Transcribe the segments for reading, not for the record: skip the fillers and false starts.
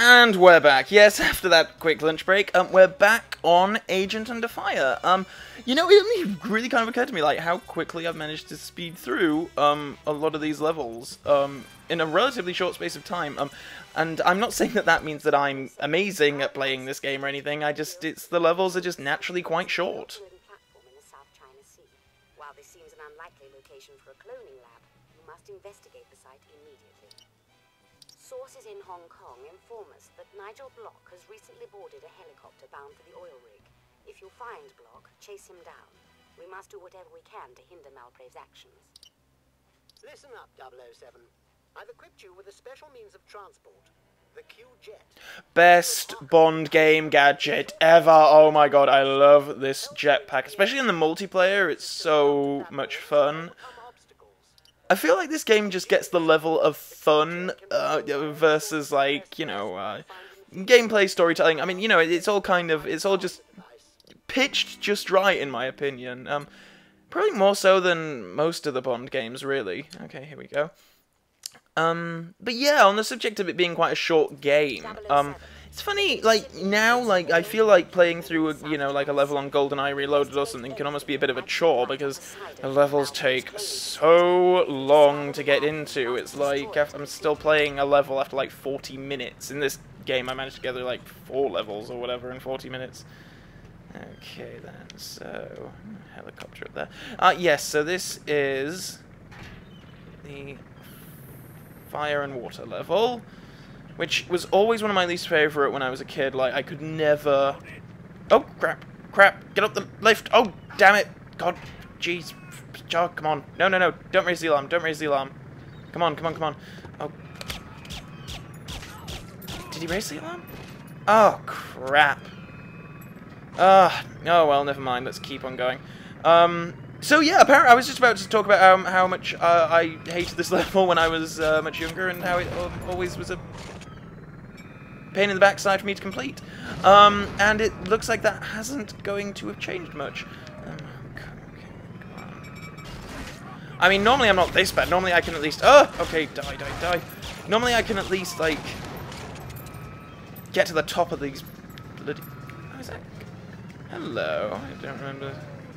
And we're back. Yes, after that quick lunch break, we're back on Agent Under Fire. You know, it only really kind of occurred to me, like, how quickly I've managed to speed through, a lot of these levels, in a relatively short space of time. And I'm not saying that that means that I'm amazing at playing this game or anything, the levels are just naturally quite short. Platform in the South China Sea. While this seems an unlikely location for a cloning lab, you must investigate the site immediately. Sources in Hong Kong inform us that Nigel Block has recently boarded a helicopter bound for the oil rig. If you find Block, chase him down. We must do whatever we can to hinder Malprave's actions. Listen up, 007. I've equipped you with a special means of transport, the Q-Jet. Best Bond game gadget ever. Oh my god, I love this jetpack. Especially in the multiplayer, it's so much fun. I feel like this game just gets the level of fun versus, like, you know, gameplay storytelling. I mean, you know, it's all just pitched just right, in my opinion. Probably more so than most of the Bond games, really. Okay, here we go. But yeah, on the subject of it being quite a short game, it's funny, like, now, like, I feel like playing through, you know, like a level on GoldenEye Reloaded or something can almost be a bit of a chore, because the levels take so long to get into. It's like, I'm still playing a level after, like, 40 minutes. In this game, I managed to gather, like, 4 levels or whatever in 40 minutes. Okay, then, so, helicopter up there. Yes, so this is the fire and water level, which was always one of my least favorite when I was a kid. Like, I could never... Oh, crap, get up the lift. Oh, damn it. God, jeez. Oh, come on. No, don't raise the alarm, Come on. Oh. Did he raise the alarm? Oh, crap. Oh, well, never mind. Let's keep on going. So yeah, apparently I was just about to talk about how much I hated this level when I was much younger, and how it always was a pain in the backside for me to complete. And it looks like that hasn't going to have changed much. Okay, come on. I mean, normally I'm not this bad. Normally I can at least... Oh, okay, die. Normally I can at least, like, get to the top of these bloody... How is that? Hello, I don't remember...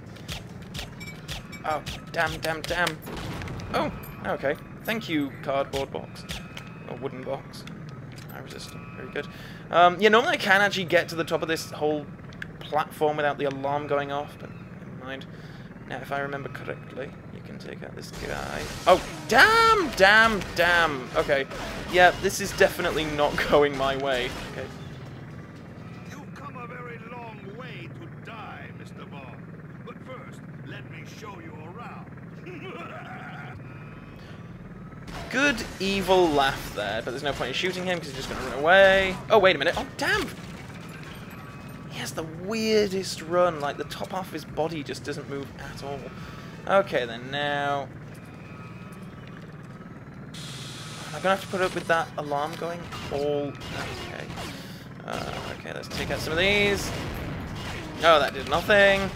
Oh, damn. Oh, okay. Thank you, cardboard box. Or wooden box. High resistant. Very good. Yeah, normally I can actually get to the top of this whole platform without the alarm going off, but never mind. Now, if I remember correctly, you can take out this guy. Oh, damn. Okay. Yeah, this is definitely not going my way. Okay. You've come a very long way to die, Mr. Bond. But first, let me show you around. Good evil laugh there, but there's no point in shooting him because he's just going to run away. Oh, wait a minute. Oh, damn! He has the weirdest run. Like, the top half of his body just doesn't move at all. Okay, then, now... I'm going to have to put up with that alarm going all... Okay. Okay, let's take out some of these. Oh, that did nothing.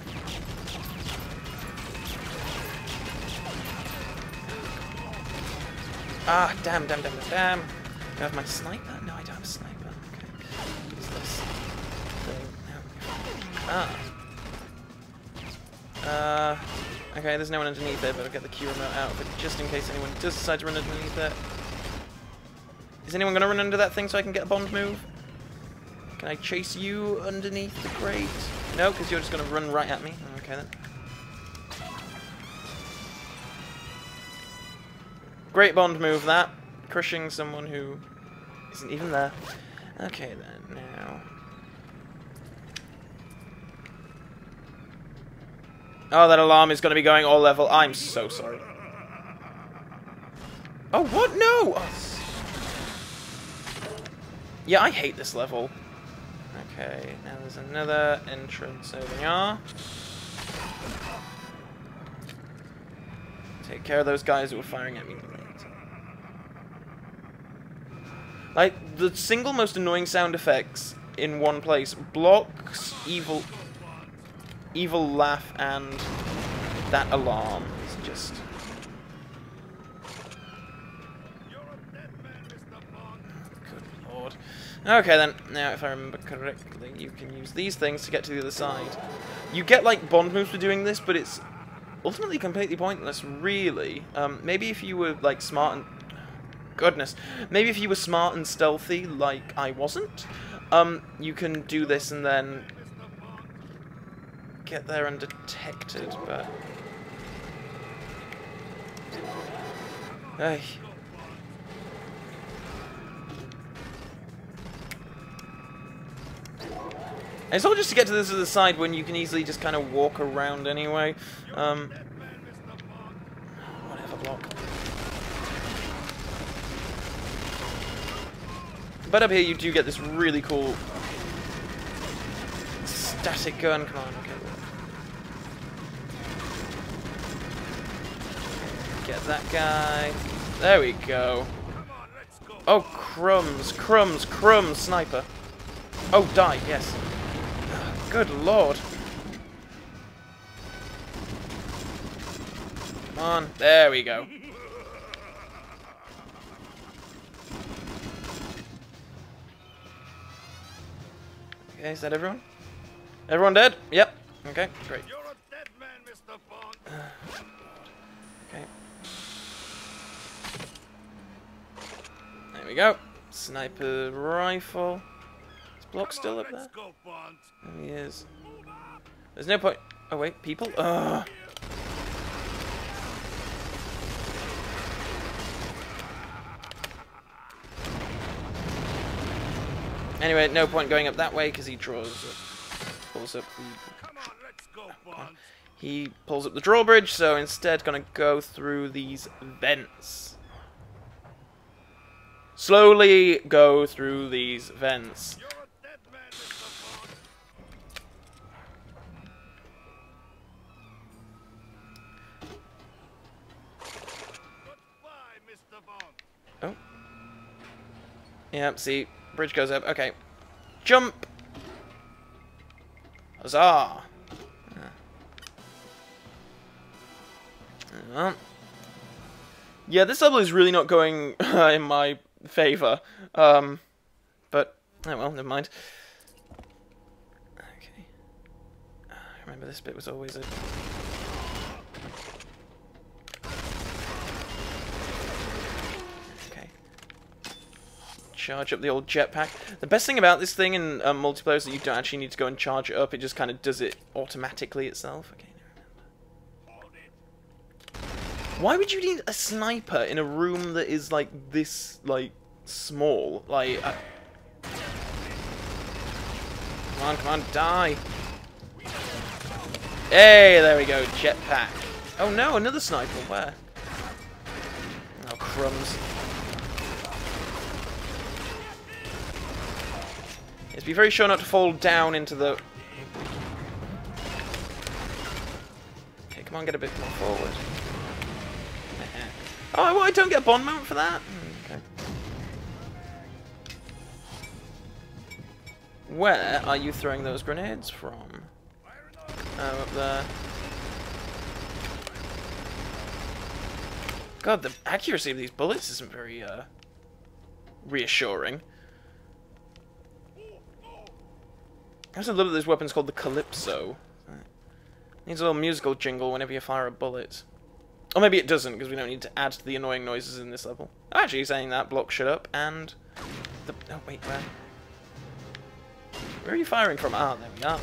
Ah, damn. Do I have my sniper? No, I don't have a sniper. Okay. What's this thing? No. Okay, there's no one underneath it, but I'll get the key remote out of it just in case anyone does decide to run underneath it. Is anyone going to run under that thing so I can get a Bond move? Can I chase you underneath the crate? No, because you're just going to run right at me. Okay, then. Great Bond move, that. Crushing someone who isn't even there. Okay, then, now... Oh, that alarm is going to be going all level. I'm so sorry. Oh, what? No! Oh. Yeah, I hate this level. Okay, now there's another entrance over here. Take care of those guys who were firing at me. Like, the single most annoying sound effects in one place: Block's evil laugh and that alarm. It's just... You're a dead man, Mr. Bond. Good lord. lord. Okay then, now if I remember correctly, you can use these things to get to the other side. You get like Bond moves for doing this, but it's ultimately completely pointless, really. Maybe if you were like smart and... Goodness. Maybe if you were smart and stealthy, like I wasn't, you can do this and then get there undetected, but... Hey. And it's all just to get to this other side when you can easily just kind of walk around anyway. Whatever, block. But up here you do get this really cool static gun. Come on, okay. Get that guy. There we go. Oh, crumbs, crumbs, crumbs, sniper. Oh, die, yes. Good lord. Come on, there we go. Okay, is that everyone? Everyone dead? Yep. Okay, great. You're a dead man, Mr. Bond. Okay. There we go. Sniper rifle. Is Block still up there? Let's go, Bond. There he is. There's no point. Oh wait, people? Ugh. Anyway, no point going up that way because he pulls up the... Come on, let's go, Bond. He pulls up the drawbridge, so instead gonna go through these vents. Slowly go through these vents. You're a dead man, Mr. Bond. Goodbye, Mr. Bond. Oh. Yep, see, bridge goes up. Okay. Jump! Huzzah! Yeah, this level is really not going in my favour. But, oh well, never mind. Okay. I remember this bit was always a... Okay. Charge up the old jetpack. The best thing about this thing in multiplayer is that you don't actually need to go and charge it up. It just kind of does it automatically itself. Okay. Why would you need a sniper in a room that is like this, like, small? Like, come on, die! Hey, there we go, jetpack. Oh no, another sniper. Where? Oh, crumbs. Yes, be very sure not to fall down into the... Okay, come on, get a bit more forward. Oh, well, I don't get a Bond moment for that? Okay. Where are you throwing those grenades from? Oh, up there. God, the accuracy of these bullets isn't very, reassuring. I also love that this weapon's called the Calypso. Needs a little musical jingle whenever you fire a bullet. Or maybe it doesn't, because we don't need to add to the annoying noises in this level. I'm actually saying that, Block shut up, and... Oh, wait, where? Where are you firing from? Ah, there we are.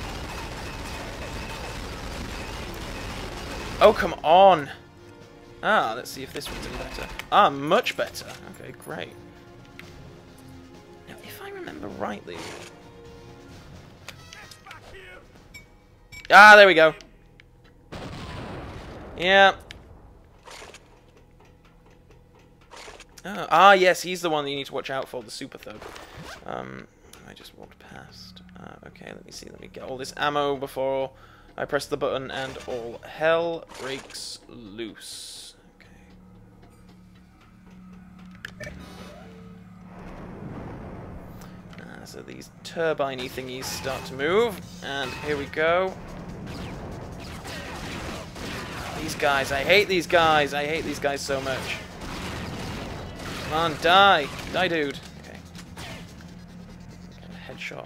Oh, come on! Ah, let's see if this one's any better. Ah, much better. Okay, great. Now, if I remember rightly... Ah, there we go. Yeah. Oh, ah, yes, he's the one that you need to watch out for, the super thug. I just walked past. Okay, let me see. Let me get all this ammo before I press the button and all hell breaks loose. Okay. So these turbine-y thingies start to move, and here we go. These guys, I hate these guys. I hate these guys so much. Come on, die. Die, dude. Okay. headshot.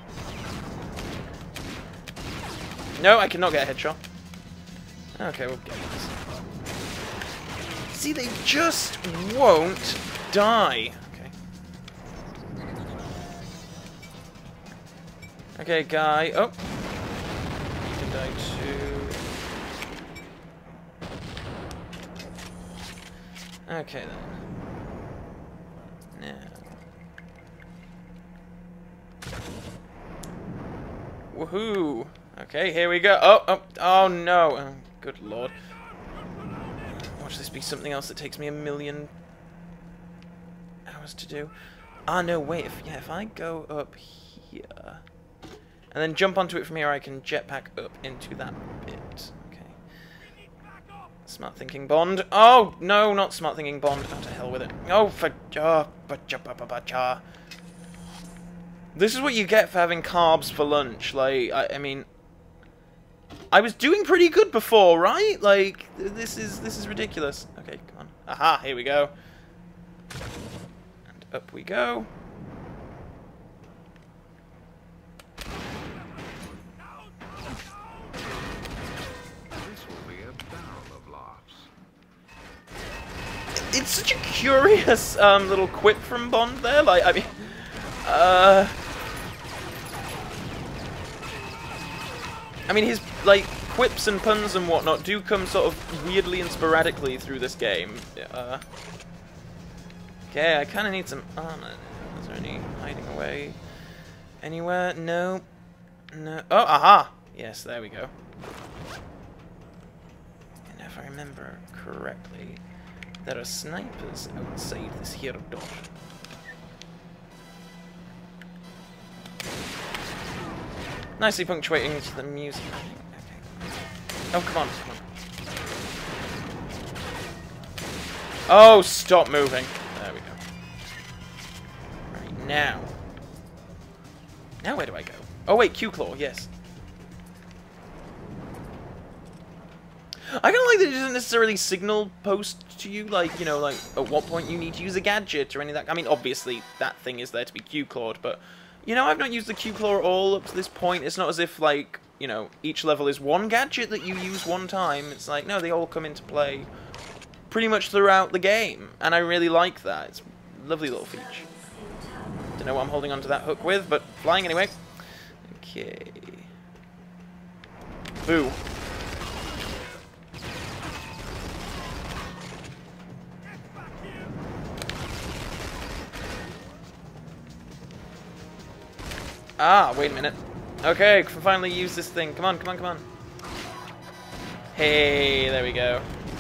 No, I cannot get a headshot. Okay, we'll get this. See, they just won't die. Okay. Okay, guy. Oh. You can die too. Okay, then. Now. Woohoo! Okay, here we go. Oh no! Oh, good lord. Watch this be something else that takes me 1,000,000 hours to do. Ah, no, wait. If I go up here and then jump onto it from here, I can jetpack up into that bit. Okay. Smart thinking, Bond. Oh no, not smart thinking, Bond. Oh, to hell with it. Oh, for this is what you get for having carbs for lunch. Like, I mean, I was doing pretty good before, right? Like, this is ridiculous. Okay, come on. Aha, here we go. And up we go. This will be a barrel of laughs. It's such a curious little quip from Bond there. Like, I mean, his, like, quips and puns and whatnot do come sort of weirdly and sporadically through this game. Okay, I kind of need some armor. Is there any hiding away anywhere? No. No. Oh, aha! Yes, there we go. And if I remember correctly, there are snipers outside this here door. Nicely punctuating to the music. Okay. Oh, come on, come on. Oh, stop moving. There we go. Right, now. Now where do I go? Oh, wait, Q-Claw, yes. I kind of like that it doesn't necessarily signal post to you, like, you know, like, at what point you need to use a gadget or any of that. I mean, obviously, that thing is there to be Q-Clawed, but, you know, I've not used the Q-Claw at all up to this point. It's not as if, like, you know, each level is one gadget that you use one time. It's like, no, they all come into play pretty much throughout the game, and I really like that. It's a lovely little feature. Don't know what I'm holding onto that hook with, but flying anyway. Okay. Boo. Ah, wait a minute. Okay, can finally use this thing. Come on, come on, come on. Hey, there we go.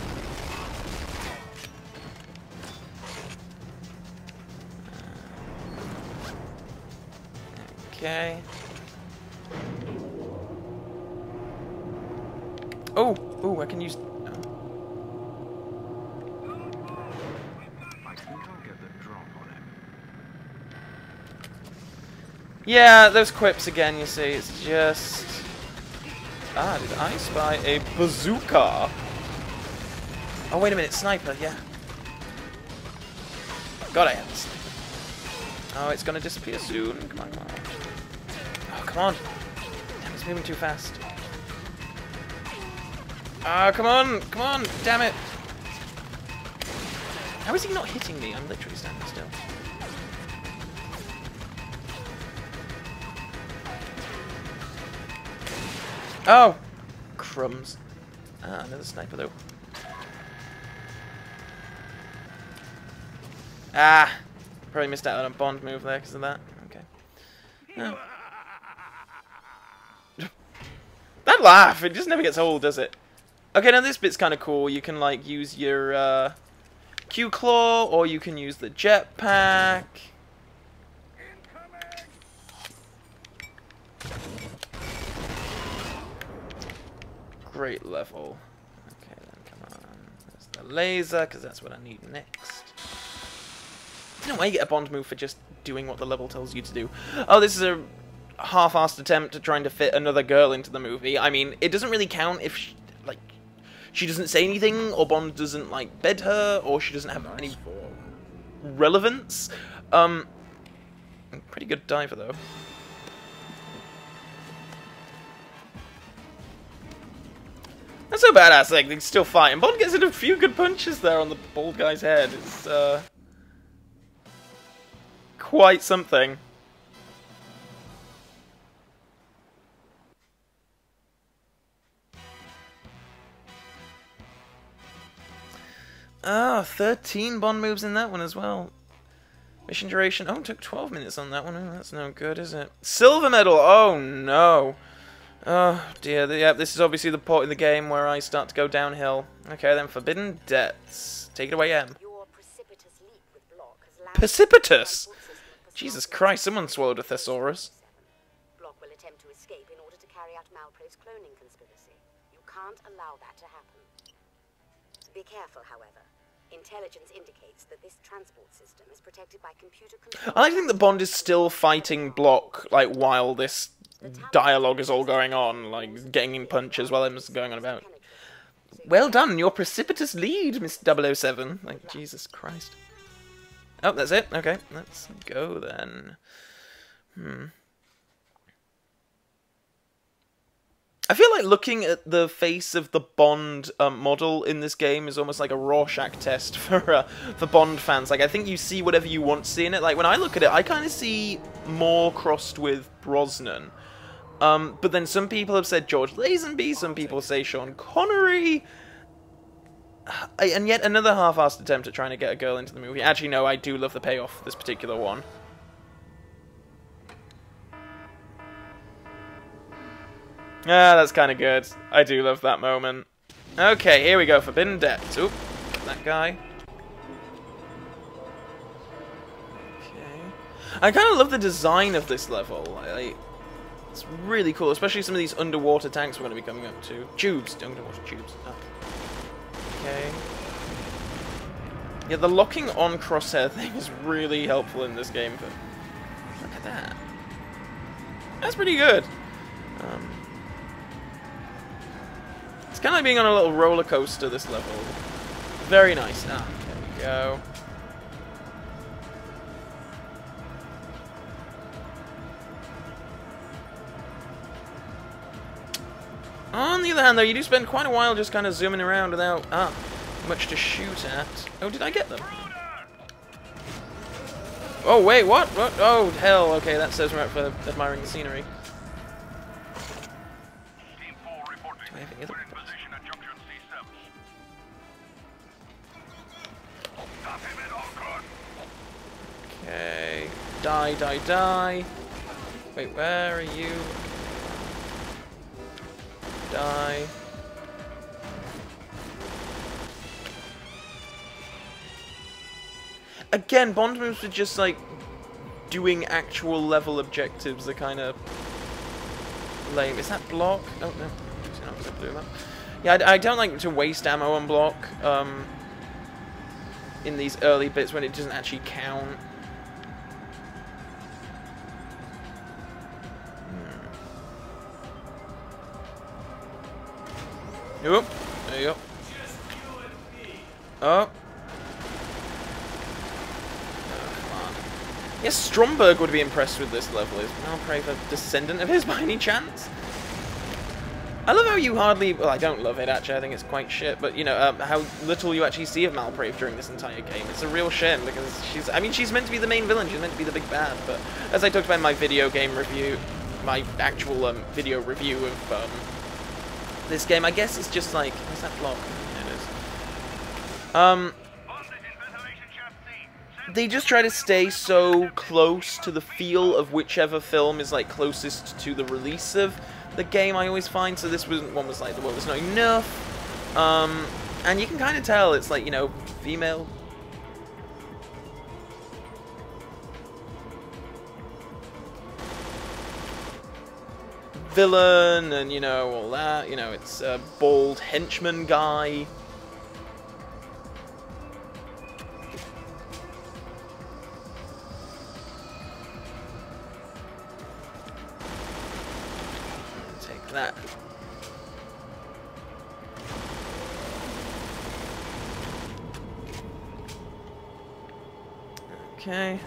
Okay. Oh, oh, I can use. Yeah, those quips again, you see, it's just... Ah, did I spy a bazooka? Oh, wait a minute, sniper, yeah. God, I have this. Oh, it's gonna disappear soon. Come on, come on. Oh, come on. Damn, it's moving too fast. Ah, come on, come on, damn it. How is he not hitting me? I'm literally standing still. Oh! Crumbs. Ah, another sniper though. Ah! Probably missed out on a Bond move there because of that. Okay. Oh. That laugh! It just never gets old, does it? Okay, now this bit's kind of cool. You can, like, use your Q-Claw, or you can use the jetpack. Great level. Okay, then come on. There's the laser, because that's what I need next. I don't know why you get a Bond move for just doing what the level tells you to do. Oh, this is a half-assed attempt at trying to fit another girl into the movie. I mean, it doesn't really count if, she doesn't say anything, or Bond doesn't, like, bed her, or she doesn't have any relevance. Pretty good diver, though. That's so badass, like, they still fight. And Bond gets in a few good punches there on the bald guy's head. It's, quite something. Ah, 13 Bond moves in that one as well. Mission duration. Oh, it took 12 minutes on that one. Oh, that's no good, is it? Silver medal. Oh, no. Oh, dear. Yeah, this is obviously the point in the game where I start to go downhill. Okay, then. Forbidden Depths. Take it away, Em. Your precipitous leap with Block has allowed Precipitous? Jesus Christ, someone swallowed a thesaurus. Block will attempt to escape in order to carry out Malprave's cloning conspiracy. You can't allow that to happen. Be careful, however. Intelligence indicates that this transport system is protected by computer control. I think that Bond is still fighting Block, like, while this dialogue is all going on, like, getting in punches while it's going on about. Well done, your precipitous lead, Miss 007. Like, Jesus Christ. Oh, that's it? Okay, let's go then. I feel like looking at the face of the Bond model in this game is almost like a Rorschach test for Bond fans. Like, I think you see whatever you want to see in it. Like, when I look at it, I kind of see more crossed with Brosnan. But then some people have said George Lazenby, some people say Sean Connery. And yet another half-assed attempt at trying to get a girl into the movie. Actually, no, I do love the payoff for this particular one. Ah, that's kind of good. I do love that moment. Okay, here we go. Forbidden Depths. Oop, that guy. Okay. I kind of love the design of this level. It's really cool, especially some of these underwater tanks we're going to be coming up to. Tubes. Underwater tubes. Oh. Okay. Yeah, the locking on crosshair thing is really helpful in this game. But look at that. That's pretty good. It's kind of like being on a little roller coaster, this level. Very nice. Ah, there we go. On the other hand, though, you do spend quite a while just kind of zooming around without much to shoot at. Oh, did I get them? Oh, wait, what? What? Oh, hell. Okay, that serves me right for admiring the scenery. Do I have any other weapons? Okay. Die, die, die. Wait, where are you? Die. Again, Bond moves are just like doing actual level objectives are kind of lame. Is that Block? Oh no. Yeah, I don't like to waste ammo on Block in these early bits when it doesn't actually count. Oop, there you go. Oh. Come on. Yes, Stromberg would be impressed with this level. Is Malprave a descendant of his by any chance? I love how you hardly... Well, I don't love it, actually. I think it's quite shit. But, you know, how little you actually see of Malprave during this entire game. It's a real shame, because she's... I mean, she's meant to be the main villain. She's meant to be the big bad. But as I talked about in my video game review... My actual video review of... this game, I guess it's just like... What's that Block? There it is. They just try to stay so close to the feel of whichever film is like closest to the release of the game, I always find. So this one was like, the world was not enough. And you can kind of tell it's like, you know, female... villain, and, you know, all that. You know, it's a bald henchman guy. Take that. Okay.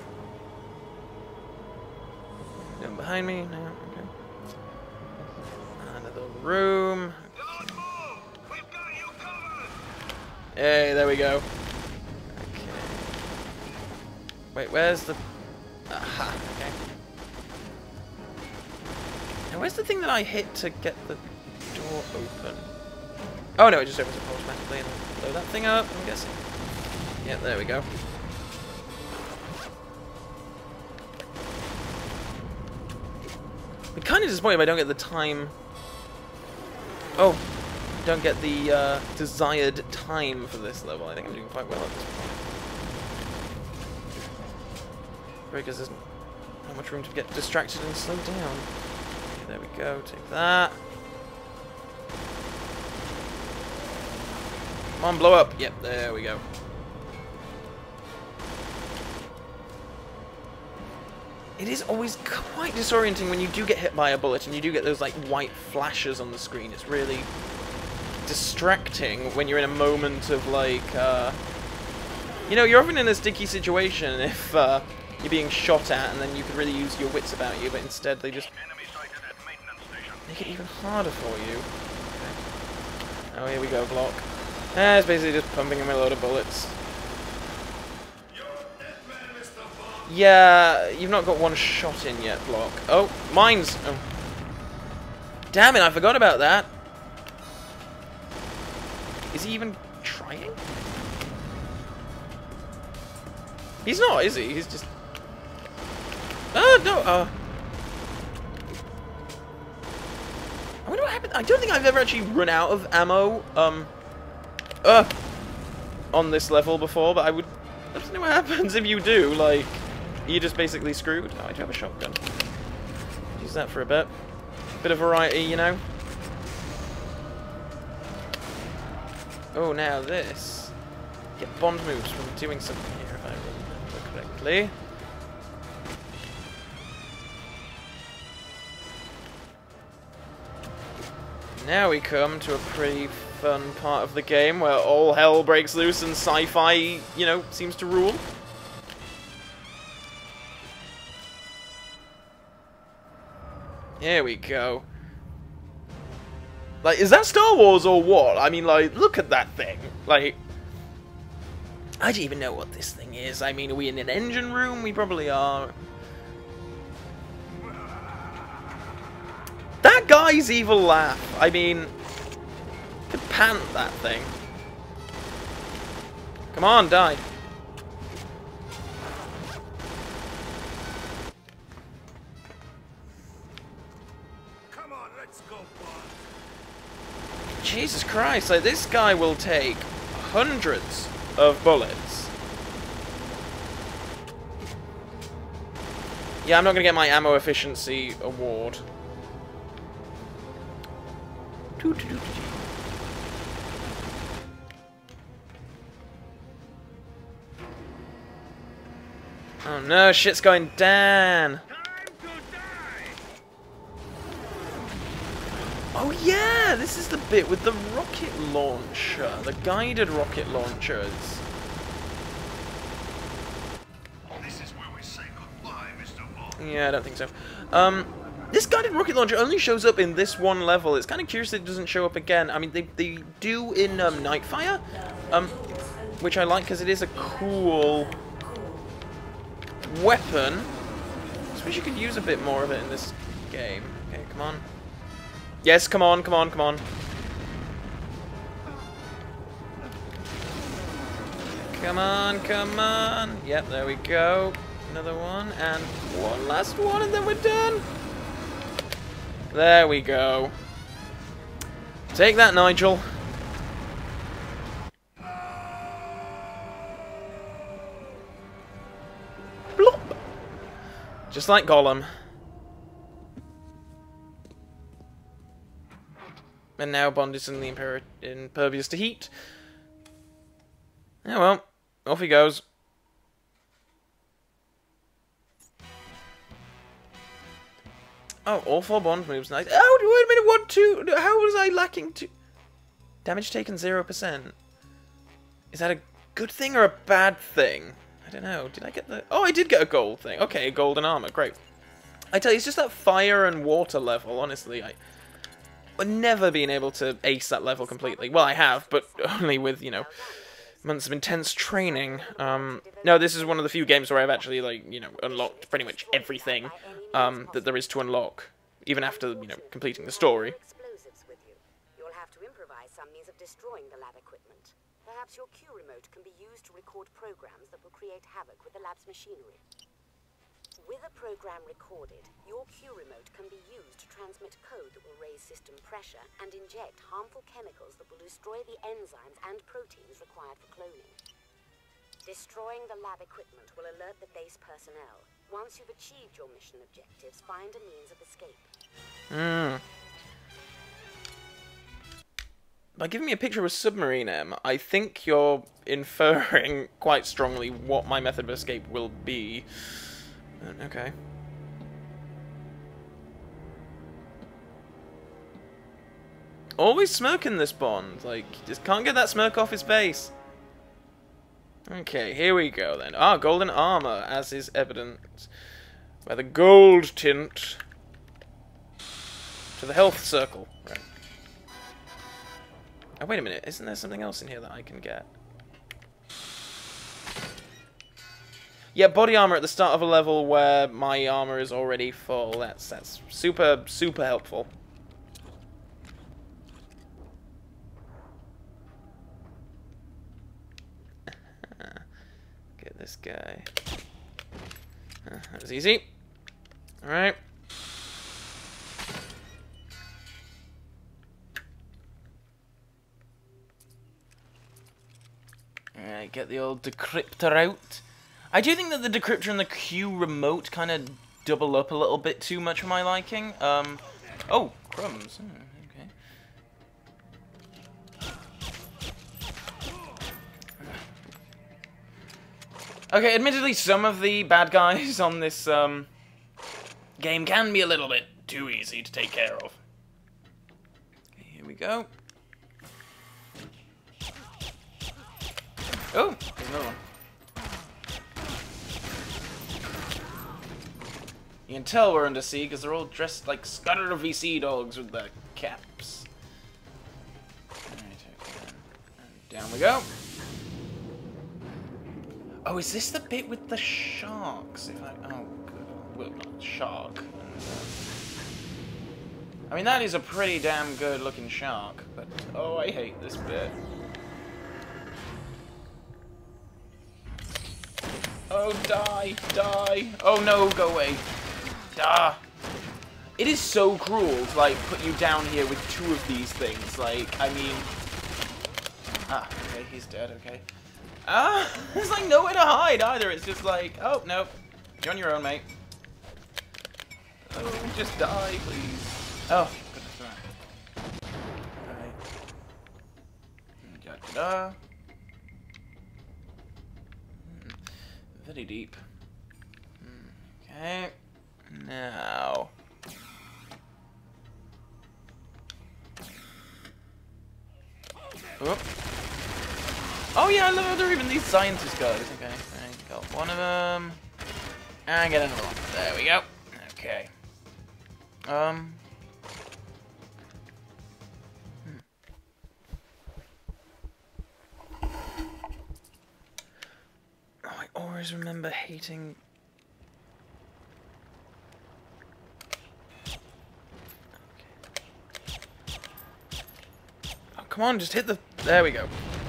Down behind me now. Okay. Another room. Don't move! We've Hey, there we go. Okay. Wait, where's the... Aha, okay. Now, where's the thing that I hit to get the door open? Oh, no, it just opens up automatically and I'll blow that thing up, I'm guessing. Yeah, there we go. I'm kind of disappointed if I don't get the time... Oh, don't get the desired time for this level. I think I'm doing quite well at this point. Because there's not much room to get distracted and slow down. There we go, take that. Come on, blow up. Yep, there we go. It is always quite disorienting when you do get hit by a bullet and you do get those like white flashes on the screen. It's really distracting when you're in a moment of like, you know, you're often in a sticky situation if you're being shot at and then you could really use your wits about you, but instead they just make it even harder for you. Okay. Oh, here we go, Block. It's basically just pumping him with a load of bullets. Yeah, you've not got one shot in yet, Block. Oh, mines! Oh. Damn it, I forgot about that. Is he even trying? He's not, is he? He's just... Oh, no, I wonder what happened. I don't think I've ever actually run out of ammo, on this level before, but I would love to know what happens if you do, like... You're just basically screwed. Oh, I do have a shotgun. Use that for a bit. Bit of variety, you know. Oh, now this. Get bond moves from doing something here, if I remember correctly. Now we come to a pretty fun part of the game where all hell breaks loose and sci-fi, you know, seems to rule. Here we go. Like, is that Star Wars or what? I mean, like, look at that thing. Like, I don't even know what this thing is. I mean, are we in an engine room? We probably are. That guy's evil laugh. I mean, could pant that thing. Come on, die. Jesus Christ, like, this guy will take hundreds of bullets. Yeah, I'm not going to get my ammo efficiency award. Oh no, shit's going down. Oh yeah, this is the bit with the rocket launcher, the guided rocket launchers. This is where we say goodbye, Mr. Bond. Yeah, I don't think so. This guided rocket launcher only shows up in this one level. It's kind of curious that it doesn't show up again. I mean, they do in Nightfire, which I like because it is a cool weapon. I wish you could use a bit more of it in this game. Okay, come on. Yes, come on, come on, come on. Come on, come on. Yep, there we go. Another one, and one last one, and then we're done. There we go. Take that, Nigel. Blop. Just like Gollum. And now Bond is suddenly impervious to heat. Yeah, well, off he goes. Oh, all 4 Bond moves. Nice. Oh, wait a minute, what? 2? How was I lacking 2? Damage taken 0%. Is that a good thing or a bad thing? I don't know. Did I get the... Oh, I did get a gold thing. Okay, golden armor. Great. I tell you, it's just that fire and water level, honestly. I've never been able to ace that level completely. Well, I have, but only with, you know, months of intense training. No, this is one of the few games where I've actually, like, you know, unlocked pretty much everything that there is to unlock, even after, you know, completing the story. Explosives with you. You'll have to improvise some means of destroying the lab equipment. Perhaps your Q remote can be used to record programs that will create havoc with the lab's machinery. With a program recorded, your Q remote can be used to transmit code that will raise system pressure and inject harmful chemicals that will destroy the enzymes and proteins required for cloning. Destroying the lab equipment will alert the base personnel. Once you've achieved your mission objectives, find a means of escape. By giving me a picture of a submarine, Em, I think you're inferring quite strongly what my method of escape will be. Okay. Always smirking this Bond. Like, just can't get that smirk off his face. Okay, here we go then. Ah, golden armor, as is evident by the gold tint to the health circle. Right. Oh, wait a minute. Isn't there something else in here that I can get? Yeah, body armor at the start of a level where my armor is already full. That's super, super helpful. Get this guy. That was easy. Alright. Alright, get the old decryptor out. I do think that the decryptor and the Q remote kind of double up a little bit too much for my liking. Oh, crumbs. Okay, admittedly, some of the bad guys on this game can be a little bit too easy to take care of. Okay, here we go. Oh, there's another one. You can tell we're under sea because they're all dressed like Scudder VC dogs with their caps. Alright, okay. And down we go. Oh, is this the bit with the sharks? If I oh, good. Well, not shark. I mean, that is a pretty damn good looking shark, but oh, I hate this bit. Oh, die, die. Oh no, go away. Ah. It is so cruel to, like, put you down here with two of these things. Like, I mean... Ah, okay, he's dead, okay. Ah, there's, like, nowhere to hide either. It's just like, oh, no. You're on your own, mate. Oh, just die, please. Oh, goodness, right. Alright. Da-da-da. Very deep. Okay. Now. Oop. Oh yeah, I love how there are even these scientist guys. Okay, right, got one of them. And get another one. There we go. Okay. Oh, I always remember hating... Oh, come on, just hit the... There we go.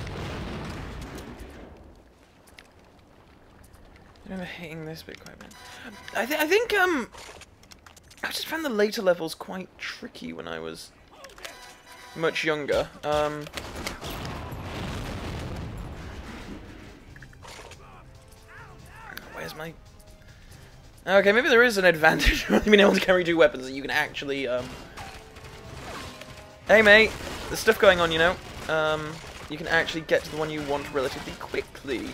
I remember hating this bit quite a bit. I think, I just found the later levels quite tricky when I was much younger. Where's my... Okay, maybe there is an advantage of being able to carry two weapons that you can actually, Hey mate, there's stuff going on, you know. You can actually get to the one you want relatively quickly.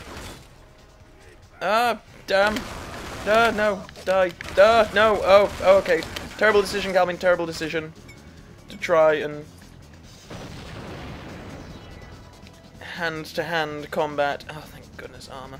Damn. No. Die. No. Oh, okay. Terrible decision, Calvin. Terrible decision. To try and... hand-to-hand combat. Oh, thank goodness, armor.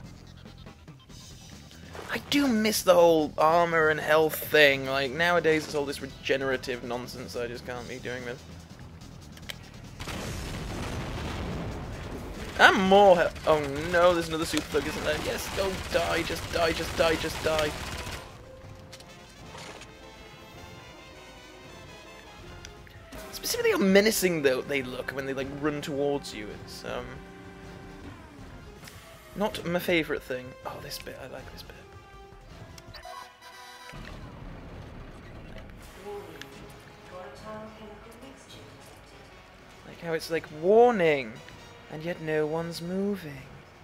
I do miss the whole armor and health thing. Like, nowadays it's all this regenerative nonsense I just can't be doing with. And more oh no, there's another super thug, isn't there? Yes, go die, just die, just die, just die. Specifically how menacing though they look when they like run towards you. It's not my favourite thing. Oh, this bit, I like this bit. Like how it's like warning, and yet no one's moving.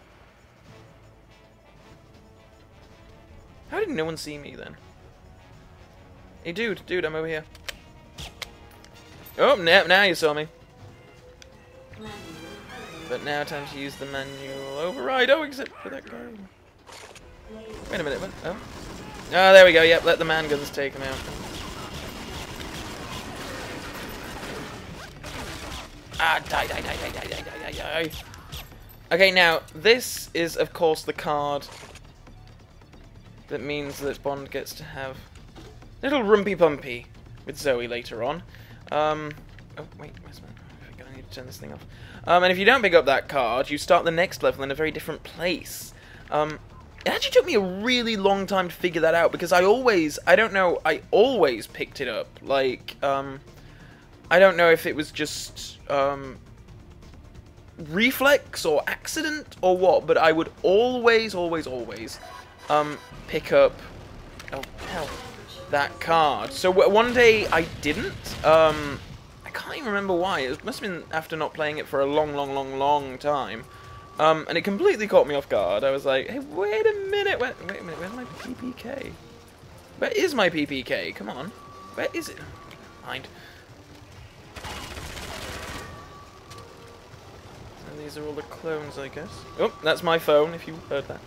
How did no one see me then? Hey dude, I'm over here. Oh, now you saw me. But now time to use the manual override. Oh, except for that guy. Wait a minute, what? Oh. Oh, there we go, yep, let the man guns take him out. Ah, die. Okay, now, this is, of course, the card that means that Bond gets to have little Rumpy Pumpy with Zoe later on. Oh, wait, where's my... I think I need to turn this thing off. And if you don't pick up that card, you start the next level in a very different place. It actually took me a really long time to figure that out, because I always picked it up. Like, I don't know if it was just, reflex or accident or what, but I would always, pick up, oh, hell, that card. So one day I didn't, I can't even remember why. It must have been after not playing it for a long time. And it completely caught me off guard. I was like, hey, wait a minute, wait a minute, where's my PPK? Where is my PPK? Come on. Where is it? Mind. And these are all the clones, I guess. Oh, that's my phone, if you heard that.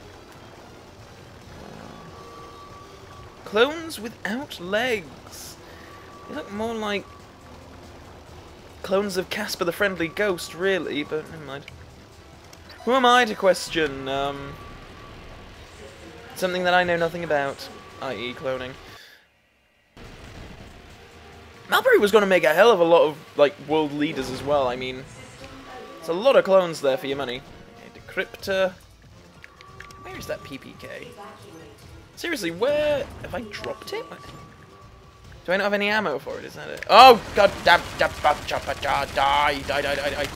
Clones without legs. They look more like clones of Casper the Friendly Ghost, really, but never mind. Who am I to question something that I know nothing about, i.e. cloning? Malbury was going to make a hell of a lot of, like, world leaders as well. I mean, it's a lot of clones there for your money. Okay, Decryptor. Where is that PPK? Seriously, where... have I dropped it? Do I not have any ammo for it? Is that it? Oh, god damn. Die.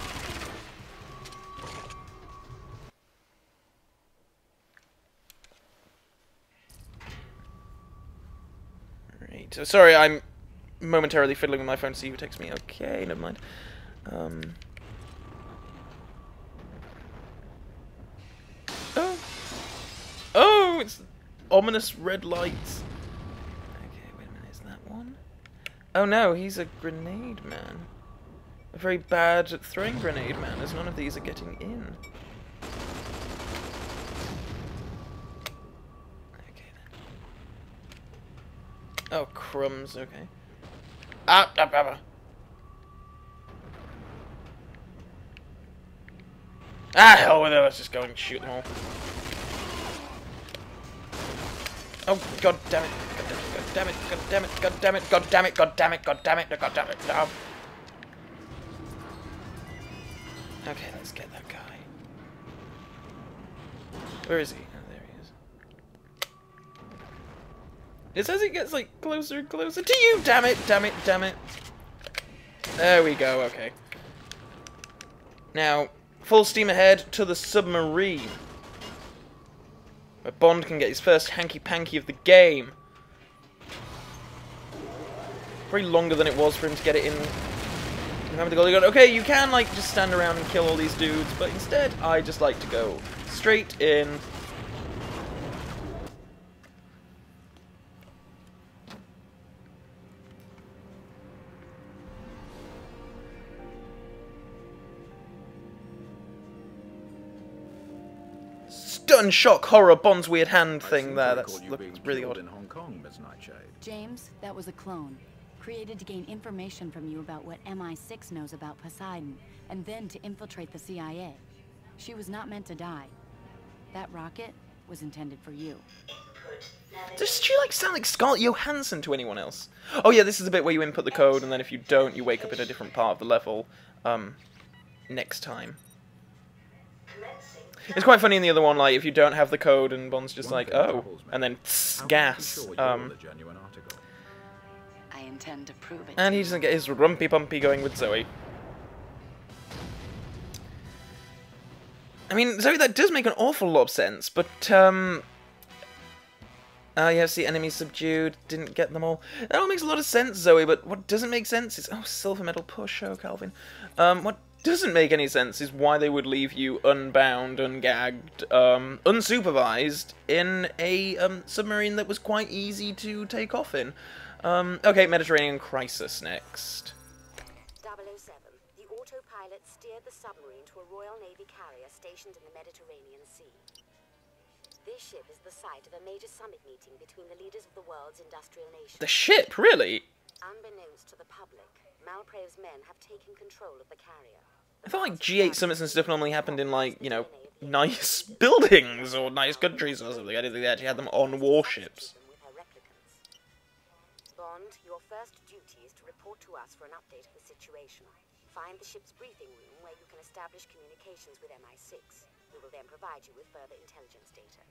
Right. So sorry, I'm momentarily fiddling with my phone to see who texts me. Okay, never mind. Oh, it's ominous red lights. Okay, wait a minute, is that one? Oh no, he's a grenade man. A very bad at throwing grenade man, as none of these are getting in. Okay then. Oh, crumbs, okay. Ah! Ah, hell with it, let's just go and shoot them all. Oh, god damn it. God damn it. Okay, let's get that guy. Where is he? Oh, there he is. It says it gets, like, closer and closer to you! Damn it. There we go, okay. Now, full steam ahead to the submarine, where Bond can get his first hanky-panky of the game. Probably longer than it was for him to get it in. Okay, you can, like, just stand around and kill all these dudes, but instead, I just like to go straight in. Stun, shock, horror, Bond's weird hand thing there. That's looks really odd. In Hong Kong, Ms. Nightshade. James, that was a clone. Created to gain information from you about what MI6 knows about Poseidon, and then to infiltrate the CIA. She was not meant to die. That rocket was intended for you. Does she, like, sound like Scarlett Johansson to anyone else? Oh yeah, this is the bit where you input the code, and then if you don't, you wake up in a different part of the level, next time. It's quite funny in the other one, like, if you don't have the code and Bond's just like, oh, and then gas. I intend to prove it. And he doesn't get his rumpy pumpy going with Zoe. I mean, Zoe, that does make an awful lot of sense, but, yeah, see, enemies subdued, didn't get them all. That all makes a lot of sense, Zoe, but what doesn't make sense is... Oh, silver medal push, oh, Calvin. What doesn't make any sense is why they would leave you unbound, ungagged, unsupervised in a submarine that was quite easy to take off in. Okay, Mediterranean Crisis next. 007. The autopilot steered the submarine to a Royal Navy carrier stationed in the Mediterranean Sea. This ship is the site of a major summit meeting between the leaders of the world's industrial nations. The ship, really? Unbeknownst to the public, Malprave's men have taken control of the carrier. I felt like G8 summits and stuff normally happened in, like, you know, nice buildings or nice countries or something. I didn't think they actually had them on warships. With her replicants. Bond, your first duty is to report to us for an update of the situation. Find the ship's briefing room where you can establish communications with MI6. We will then provide you with further intelligence data.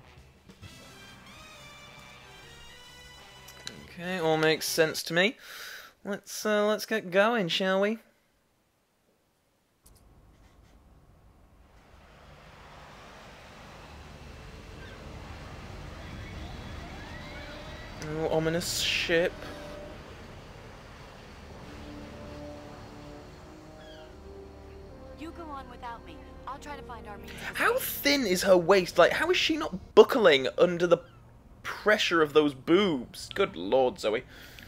Okay, all makes sense to me. Let's get going, shall we? Oh, ominous ship. You go on without me. I'll try to find our means. How thin is her waist? Like, how is she not buckling under the pressure of those boobs? Good lord, Zoe.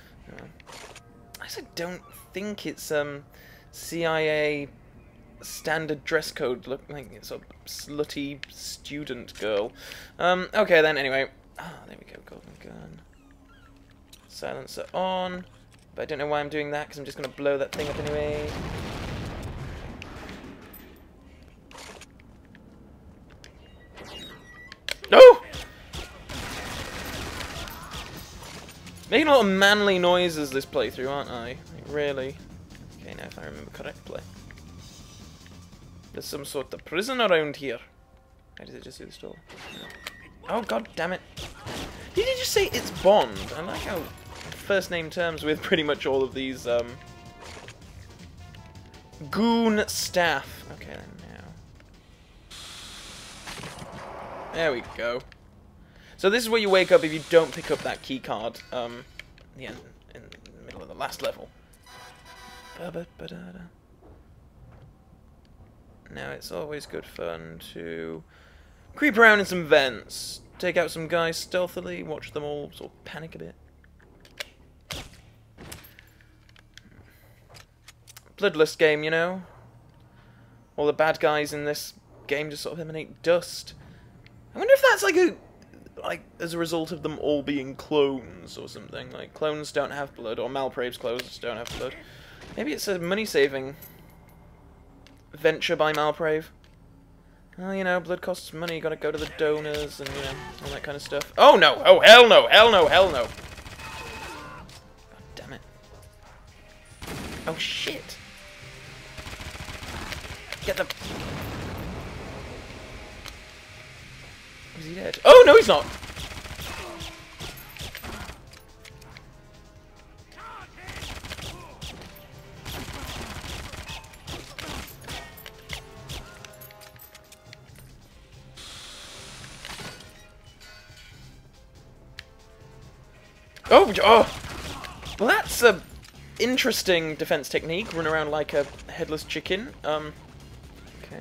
I also don't think it's CIA standard dress code. Look like it's a slutty student girl. Okay then. Anyway, there we go. Golden gun. Silencer on. But I don't know why I'm doing that because I'm just gonna blow that thing up anyway. No! Making a lot of manly noises this playthrough, aren't I? Like, really? Okay, now if I remember correctly. There's some sort of prison around here. How did it just do this door? Oh, god damn it. Did you just say it's Bond? I like how first name terms with pretty much all of these, goon staff. Okay, then now. There we go. So this is where you wake up if you don't pick up that key card, yeah, in the middle of the last level. Now it's always good fun to creep around in some vents, take out some guys stealthily, watch them all sort of panic a bit. Bloodless game, you know? All the bad guys in this game just sort of emanate dust. I wonder if that's like as a result of them all being clones or something. Like, clones don't have blood, or Malprave's clones don't have blood. Maybe it's a money-saving venture by Malprave. Well, you know, blood costs money, you gotta go to the donors and, you know, all that kind of stuff. Oh no! Oh hell no! Hell no! Hell no! God damn it. Oh shit! Get the... Is he dead? Oh no, he's not! Oh, oh! Well, that's a interesting defense technique. Run around like a headless chicken. Okay.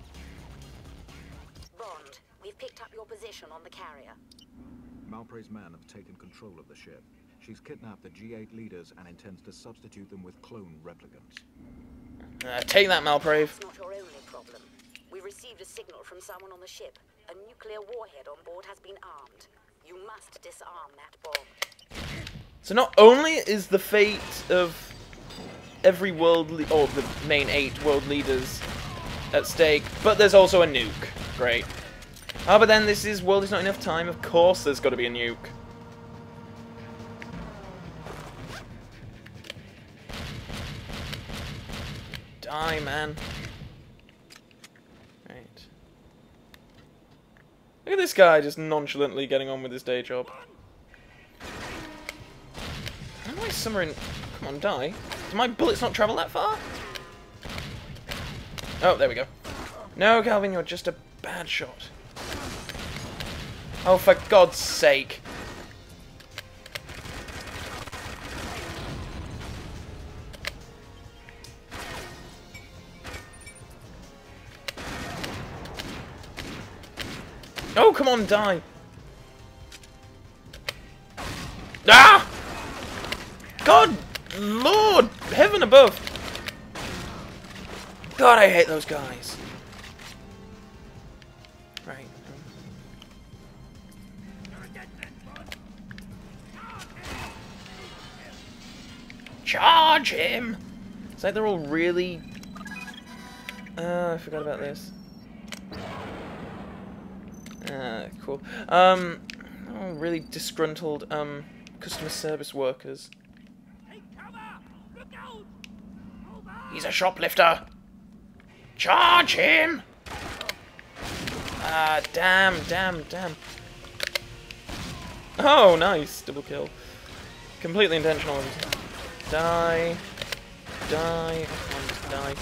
Bond, we've picked up your position on the carrier. Malprave's men have taken control of the ship. She's kidnapped the G8 leaders and intends to substitute them with clone replicants. Take that, Malprave. That's not your only problem. We received a signal from someone on the ship. A nuclear warhead on board has been armed. You must disarm that bomb. So not only is the fate of every or the main 8 world leaders at stake, but there's also a nuke. Great. Ah, but then this is World Is Not Enough Time. Of course there's got to be a nuke. Die, man. Right. Look at this guy just nonchalantly getting on with his day job. How do I summer in... Come on, die. Do my bullets not travel that far? Oh, there we go. No, Calvin, you're just a bad shot. Oh, for God's sake. Oh, come on, die. Ah! God, Lord, heaven above. God, I hate those guys. Right. Charge him! It's like they're all really... I forgot about this. Cool. Oh, really disgruntled, customer service workers. He's a shoplifter! Charge him! Ah, damn. Oh, nice. Double kill. Completely intentional. Die. Come on, just die.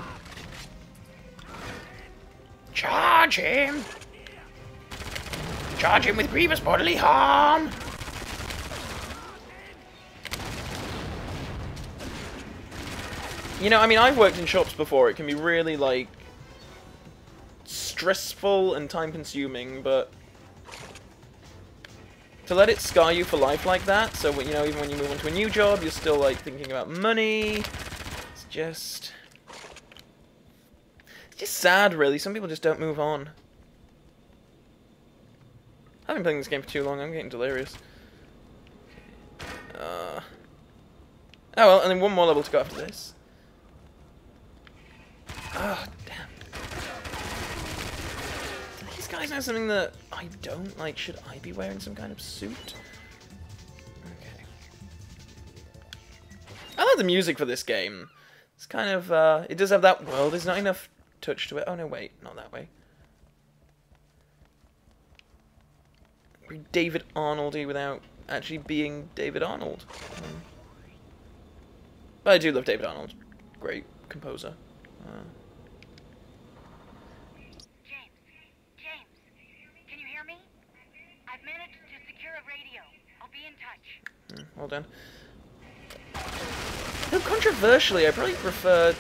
Charge him! Charge him with grievous bodily harm! You know, I mean, I've worked in shops before. It can be really, like, stressful and time-consuming, but to let it scar you for life like that, so, you know, even when you move on to a new job, you're still, like, thinking about money. It's just sad, really. Some people just don't move on. I've been playing this game for too long. I'm getting delirious. Oh, well, and then one more level to go after this. Oh, damn. These guys know something that I don't. Like, should I be wearing some kind of suit? Okay. I like the music for this game. It's kind of, it does have that world. There's not enough touch to it. Oh, no, wait. Not that way. Very David Arnold-y without actually being David Arnold. But I do love David Arnold. Great composer. James, can you hear me? I've managed to secure a radio. I'll be in touch. Well done. No, controversially, I probably prefer...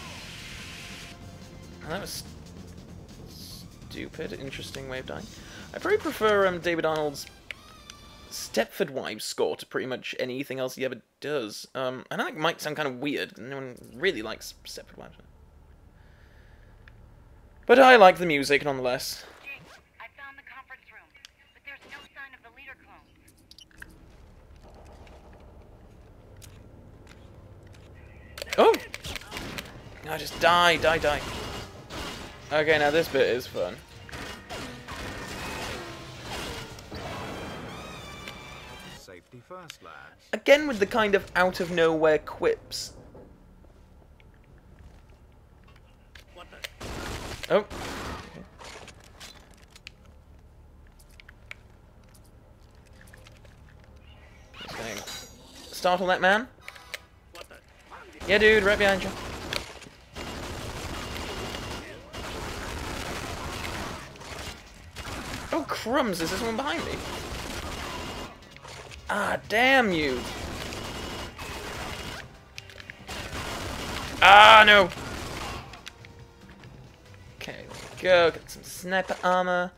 Oh, that was stupid. Interesting way of dying. I probably prefer David Arnold's Stepford Wives score to pretty much anything else he ever does. I know it might sound kind of weird, no one really likes Stepford Wives. But I like the music, nonetheless. James, I found the conference room, but there's no sign of the leader clones. Oh! No, just die. Okay, now this bit is fun. Safety first, lads. Again with the kind of out-of-nowhere quips. Oh. Okay. Startle that man. Yeah, dude, right behind you. Oh, crumbs, is this one behind me? Ah, damn you. Ah, no. Okay, let's go. Get some sniper armor.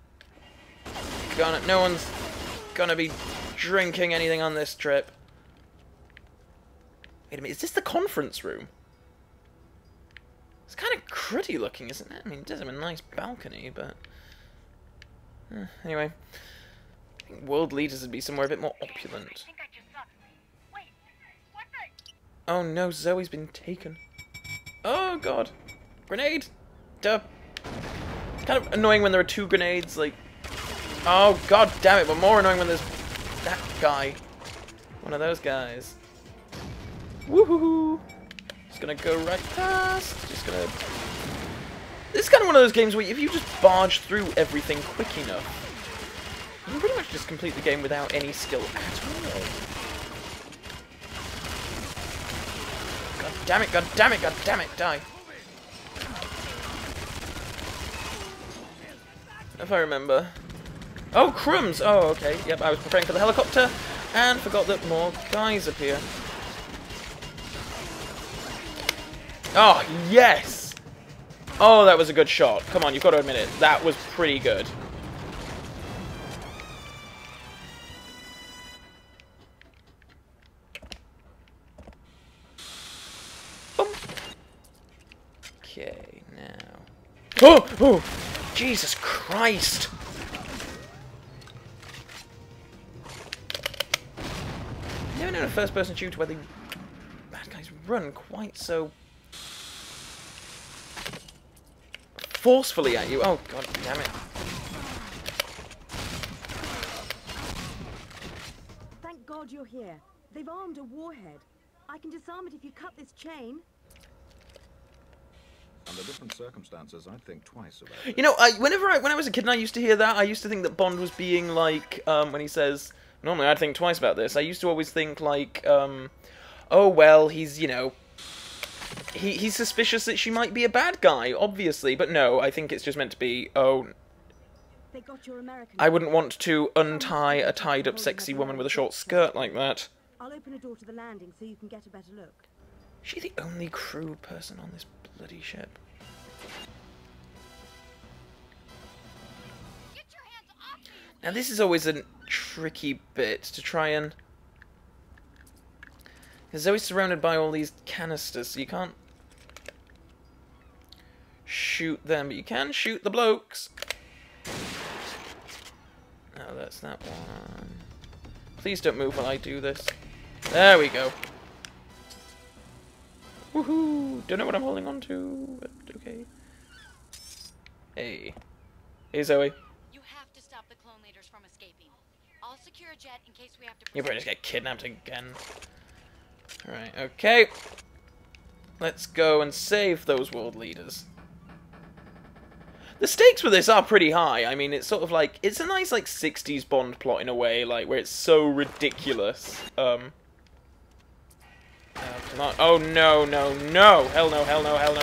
No one's gonna be drinking anything on this trip. Wait a minute, is this the conference room? It's kind of cruddy looking, isn't it? I mean, it does have a nice balcony, but... anyway. I think world leaders would be somewhere a bit more opulent. I think I just saw... Wait, what the... Oh no, Zoe's been taken. Oh god. Grenade! Duh. It's kind of annoying when there are two grenades, like... Oh god damn it, but more annoying when there's that guy. One of those guys. Woohoo! Just gonna go right past. Just gonna This is kind of one of those games where if you just barge through everything quick enough, you can pretty much just complete the game without any skill at all. God damn it, god damn it, god damn it, die. If I remember. Oh, crumbs! Oh, okay. Yep, I was preparing for the helicopter and forgot that more guys appear. Oh, yes! Oh, that was a good shot. Come on, you've got to admit it. That was pretty good. Boom. Okay, now... Oh! Oh! Jesus Christ! I've never known a first-person shooter where the bad guys run quite so forcefully at you. Oh, god damn it. Thank God you're here. They've armed a warhead. I can disarm it if you cut this chain. Under different circumstances, I'd think twice about it. You know, when I was a kid and I used to hear that, I used to think that Bond was being like, when he says, normally I'd think twice about this, I used to always think like, oh well, he's, you know, he's suspicious that she might be a bad guy, obviously, but no, I think it's just meant to be, oh, They got your American. I wouldn't want to untie a tied-up sexy woman with a short skirt like that. I'll open a door to the landing so you can get a better look. Is she the only crew person on this bloody ship? Get your hands off me, you Now this is always a tricky bit to try and... Because Zoe's surrounded by all these canisters, so you can't shoot them, but you can shoot the blokes. Oh, that's that one. Please don't move while I do this. There we go. Woohoo! Don't know what I'm holding on to, but okay. Hey. Hey, Zoe. You have to stop the clone leaders from escaping. I'll secure a jet in case we have to... You'll probably just get kidnapped again. Alright, okay. Let's go and save those world leaders. The stakes for this are pretty high. I mean, it's sort of like... It's a nice, like, 60s Bond plot in a way, like, where it's so ridiculous. Come on. Oh, no, no, no! Hell no, hell no, hell no.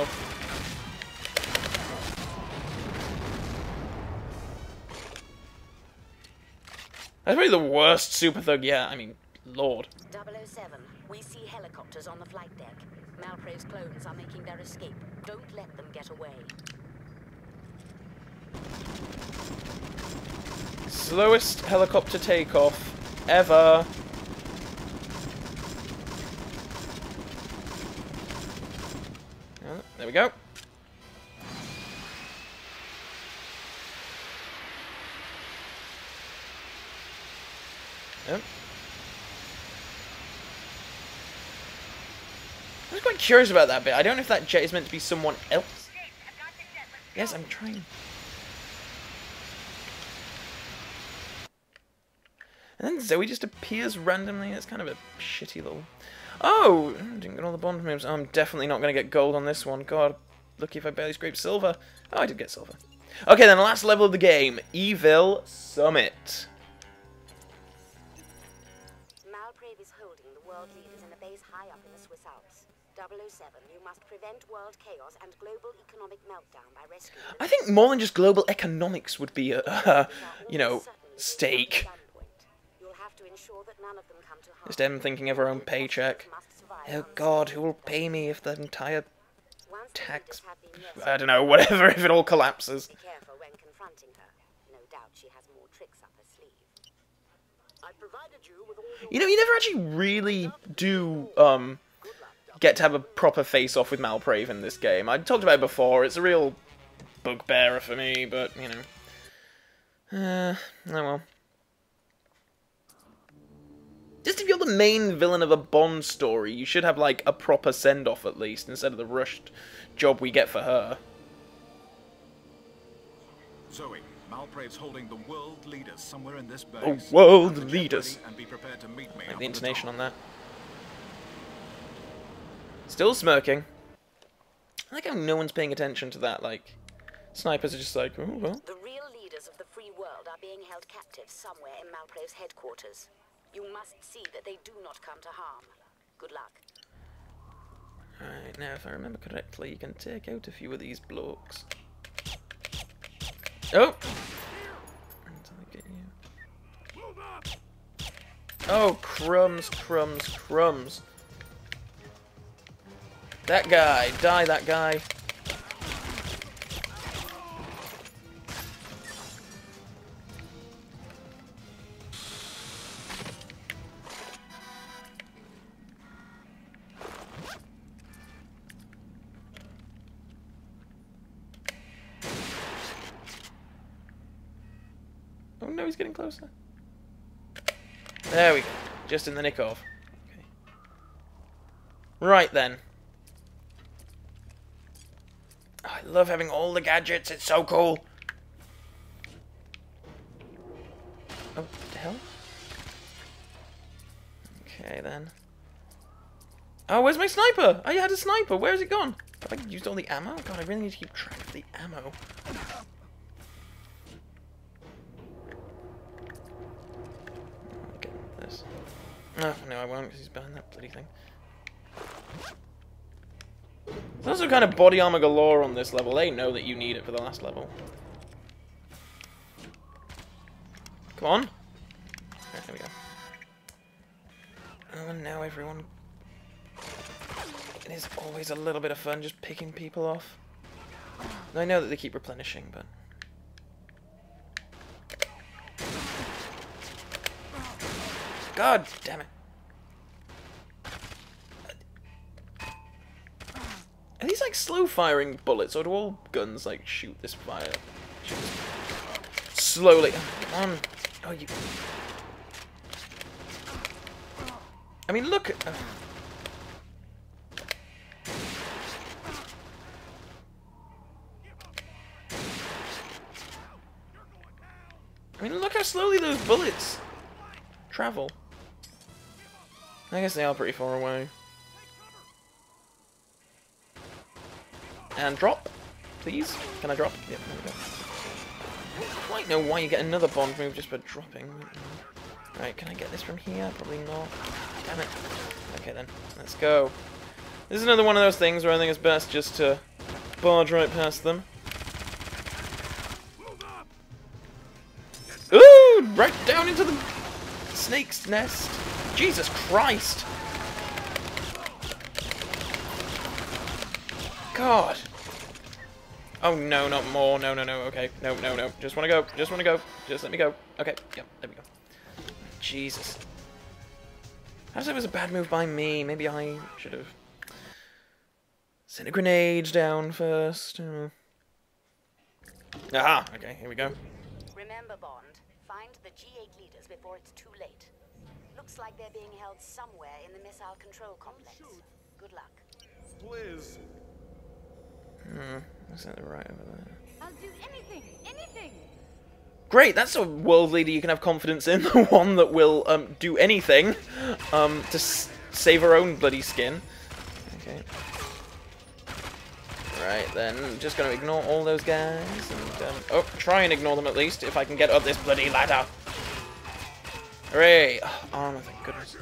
That's probably the worst super thug yet. I mean, Lord. 007, we see helicopters on the flight deck. Malprey's clones are making their escape. Don't let them get away. Slowest helicopter takeoff ever. Oh, there we go. Yep. I was quite curious about that bit. I don't know if that jet is meant to be someone else. Yes, I'm trying. And then Zoe just appears randomly. It's kind of a shitty little... Oh! Didn't get all the Bond moves. Oh, I'm definitely not going to get gold on this one. God, lucky if I barely scraped silver. Oh, I did get silver. Okay, then the last level of the game. Evil Summit. Malprey is holding the world leaders in a base high up in the Swiss Alps. 007, you must prevent world chaos and global economic meltdown by rescuing... I think more than just global economics would be a, you know, stake. Just them thinking of her own paycheck. Oh God, who will pay me if the entire tax... I don't know, whatever, if it all collapses. Be careful when confronting her. No doubt she has more tricks up her sleeve. I provided you with all your... You know, you never actually really do, get to have a proper face-off with Malprave in this game. I talked about it before, it's a real bugbearer for me, but, you know. Oh well. Just if you're the main villain of a Bond story, you should have, like, a proper send-off at least, instead of the rushed job we get for her. Zoe, Malprave's holding the world leaders somewhere in this base. Oh, world Have the jet leaders. ready and be prepared to meet me Like up the at the intonation top. on that. Still smirking. I like how no one's paying attention to that, like, Snipers are just like, oh, well. The real leaders of the free world are being held captive somewhere in Malpro's headquarters. You must see that they do not come to harm. Good luck. Alright, now if I remember correctly, you can take out a few of these blokes. Oh! Until I get you. Oh, crumbs, crumbs, crumbs. That guy. Die, that guy. Oh no, he's getting closer. There we go. Just in the nick of. Okay. Right then. Oh, I love having all the gadgets. It's so cool. Oh, what the hell? Okay then. Oh, where's my sniper? I had a sniper. Where's it gone? Have I used all the ammo? God, I really need to keep track of the ammo. This. Oh, no, I won't, because he's behind that bloody thing. There's also kind of body armor galore on this level. They know that you need it for the last level. Come on. Right, there we go. Oh, and now everyone... It is always a little bit of fun just picking people off. I know that they keep replenishing, but... God damn it. Are these like slow firing bullets, or do all guns like shoot this fire? Shoot this slowly. Oh, come on. Oh, you. I mean, look at. I mean, look how slowly those bullets travel. I guess they are pretty far away. And drop, please. Can I drop? Yep, there we go. I don't quite know why you get another bond move just for dropping. Right, can I get this from here? Probably not. Damn it. Okay then, let's go. This is another one of those things where I think it's best just to barge right past them. Ooh! Right down into the snake's nest. Jesus Christ! God! Oh no, not more. No, no, no. Okay. No, no, no. Just wanna go. Just wanna go. Just let me go. Okay. Yep. There we go. Jesus. Perhaps it was a bad move by me. Maybe I should have sent a grenade down first. Aha! Okay, here we go. Remember, Bond, find the G8 leaders before it's too late. Looks like they're being held somewhere in the missile control complex. Good luck. Please. Is that right over there? I'll do anything, anything. Great, that's a world leader you can have confidence in. The one that will do anything to save her own bloody skin. Okay. Right then, just gonna ignore all those guys and oh, try and ignore them at least if I can get up this bloody ladder. Hooray! Oh, armor, thank goodness.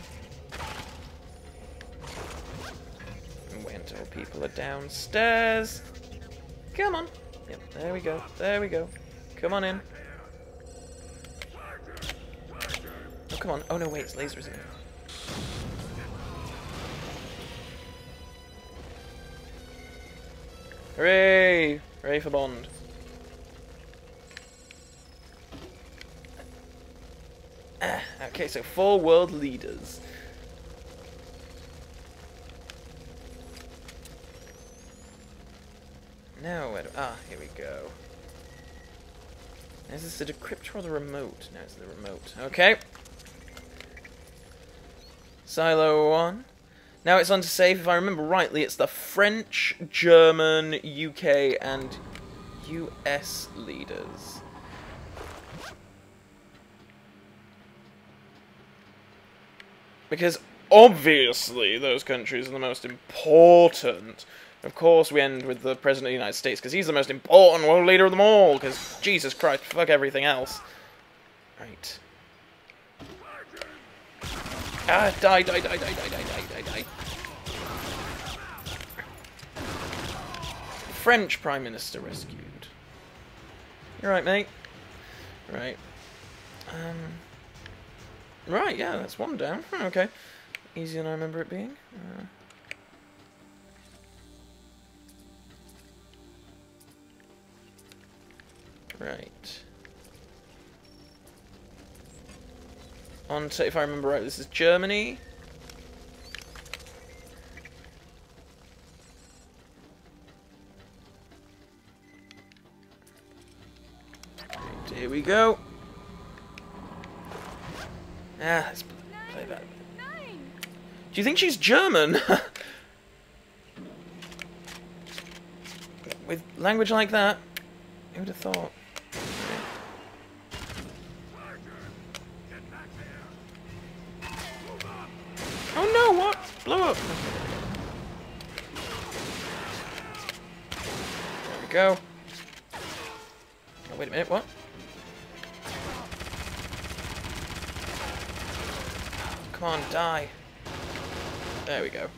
And wait until people are downstairs. Come on. Yep, there we go. There we go. Come on in. Oh, come on. Oh, no, wait, it's lasers again. Hooray! Hooray for Bond. Okay, so 4 world leaders. Now, where do... Ah, here we go. Is this the decryptor or the remote? No, it's the remote. Okay. Silo 1. Now it's on to save, if I remember rightly, it's the French, German, UK, and US leaders. Because obviously those countries are the most important Of course we end with the President of the United States, because he's the most important world leader of them all, because Jesus Christ, fuck everything else. Right. Ah, die. French Prime Minister rescued. You're right, mate. Right. Right, yeah, that's one down. Okay. Easier than I remember it being. Right. On to, if I remember right, this is Germany. Right, here we go. Ah, let's play that. Do you think she's German? With language like that? Who would have thought? Oh no, what? Blow up! There we go. Oh, wait a minute, what? Come on, die. There we go.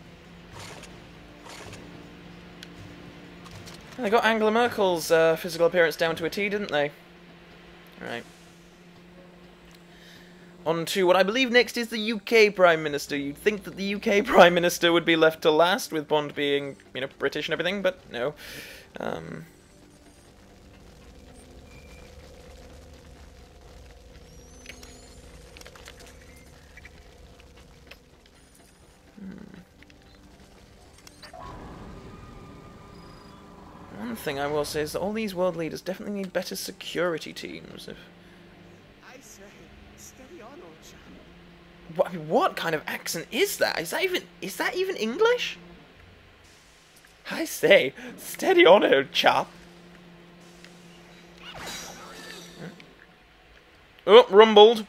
And they got Angela Merkel's physical appearance down to a T, didn't they? Right. On to what I believe next is the UK Prime Minister. You'd think that the UK Prime Minister would be left to last, with Bond being, you know, British and everything, but no. One thing I will say is that all these world leaders definitely need better security teams. I say, steady on, old chap. What kind of accent is that? Is that even English? I say, steady on, old chap. Oh, rumbled.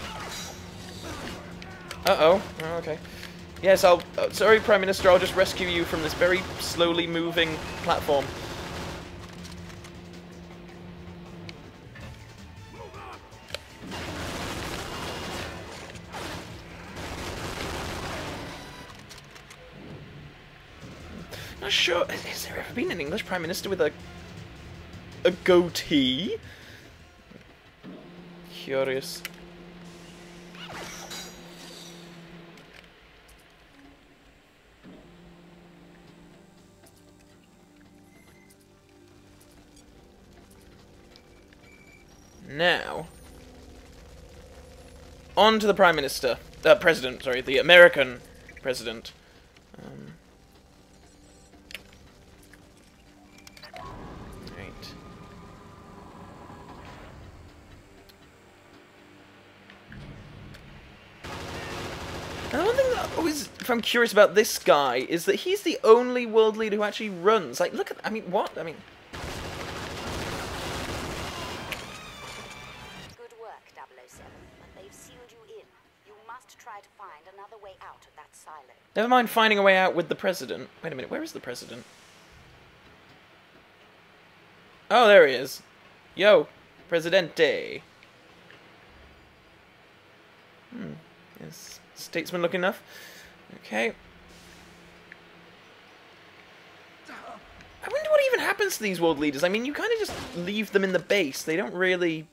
Uh-oh. Oh, okay. Yes, I'll... sorry, Prime Minister, I'll just rescue you from this very slowly moving platform. Not sure. Has there ever been an English Prime Minister with a goatee? Curious. Now, on to the Prime Minister, President, sorry, the American President. Right. And the one thing that I always found curious about this guy is that he's the only world leader who actually runs. Like, look at, I mean, what? I mean... Never mind finding a way out with the President. Wait a minute, where is the President? Oh, there he is. Yo, Presidente. Yes, statesman looking enough. Okay. I wonder what even happens to these world leaders. I mean, you kind of just leave them in the base. They don't really...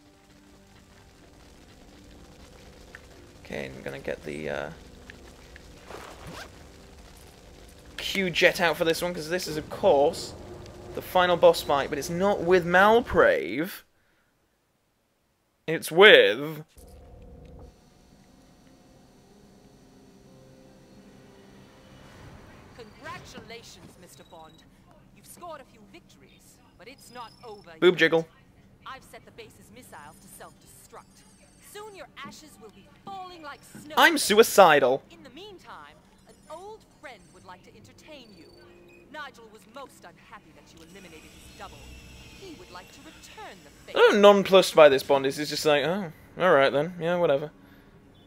Okay, I'm gonna get the, Q-Jet out for this one, because this is, of course, the final boss fight, but it's not with Malprave. It's with... Congratulations, Mr. Bond. You've scored a few victories, but it's not over. Boob jiggle. I've set the base's missiles to self-destruct. Soon your ashes will be falling like snow. I'm suicidal. In the meantime, an old friend would like to entertain you. Nigel was most unhappy that you eliminated his double. He would like to return the favor. I'm nonplussed by this Bond. He's just like, oh, alright then. Yeah, whatever.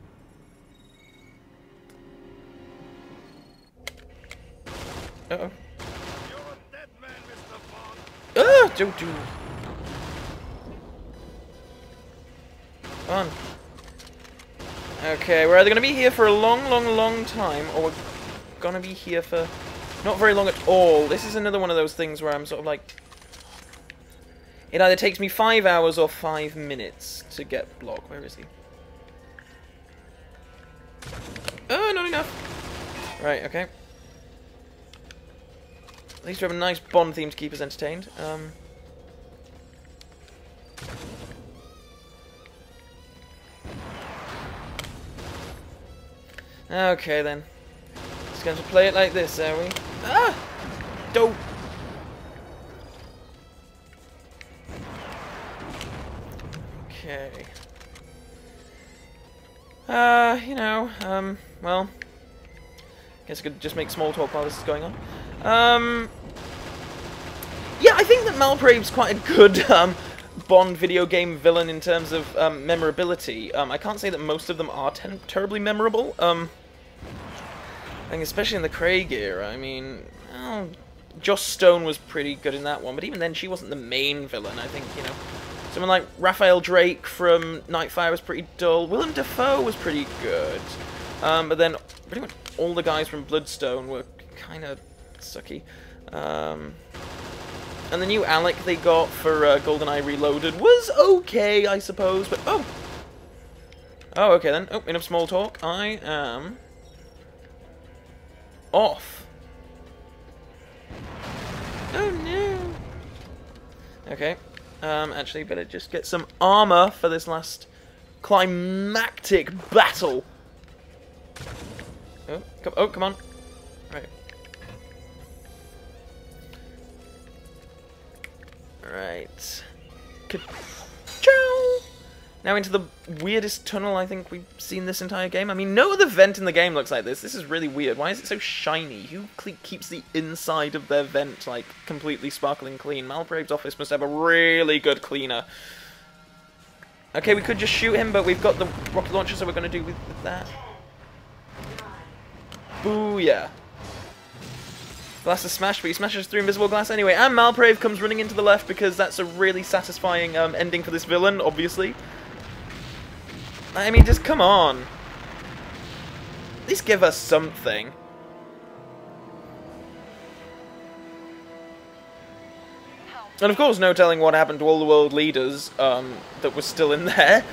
Uh-oh. do. Come on. Okay, we're either going to be here for a long time, or we're going to be here for not very long at all. This is another one of those things where I'm sort of like... It either takes me 5 hours or 5 minutes to get Block. Where is he? Oh, not enough. Right, okay. At least we have a nice Bond theme to keep us entertained. Okay then. Just going to play it like this, are we? Ah! Don't! Okay. You know, well, guess I could just make small talk while this is going on. Yeah, I think that Malprave's quite a good, Bond video game villain in terms of, memorability. I can't say that most of them are terribly memorable, I think especially in the Craig era. I mean, well, Joss Stone was pretty good in that one, but even then she wasn't the main villain. I think, you know, someone like Raphael Drake from Nightfire was pretty dull. Willem Dafoe was pretty good. But then pretty much all the guys from Bloodstone were kind of sucky. And the new Alec they got for GoldenEye Reloaded was okay, I suppose, but oh! Oh, okay then. Oh, enough small talk. I am... off. Oh no! Okay. Actually, better just get some armor for this last climactic battle. Oh, come on. Right. Right. Ka-chow! Now into the weirdest tunnel I think we've seen this entire game. I mean, no other vent in the game looks like this. This is really weird. Why is it so shiny? Who keeps the inside of their vent, like, completely sparkling clean? Malprave's office must have a really good cleaner. Okay, we could just shoot him, but we've got the rocket launcher, so we're going to do with that. Booyah. Glass is smashed, but he smashes through invisible glass anyway. And Malprave comes running into the left because that's a really satisfying ending for this villain, obviously. I mean, just come on. At least give us something. And of course, no telling what happened to all the world leaders that were still in there.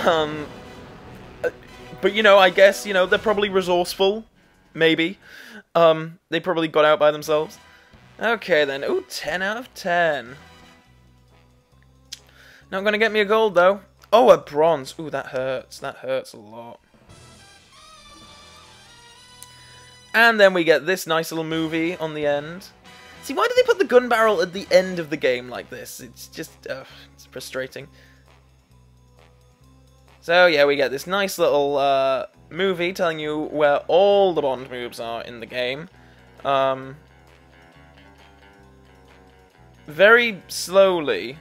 But, you know, I guess, you know, they're probably resourceful. Maybe. They probably got out by themselves. Okay, then. Ooh, 10 out of 10. Not gonna get me a gold, though. Oh, a bronze. Ooh, that hurts. That hurts a lot. And then we get this nice little movie on the end. See, why do they put the gun barrel at the end of the game like this? It's just, it's frustrating. So, yeah, we get this nice little, movie telling you where all the Bond moves are in the game. Very slowly.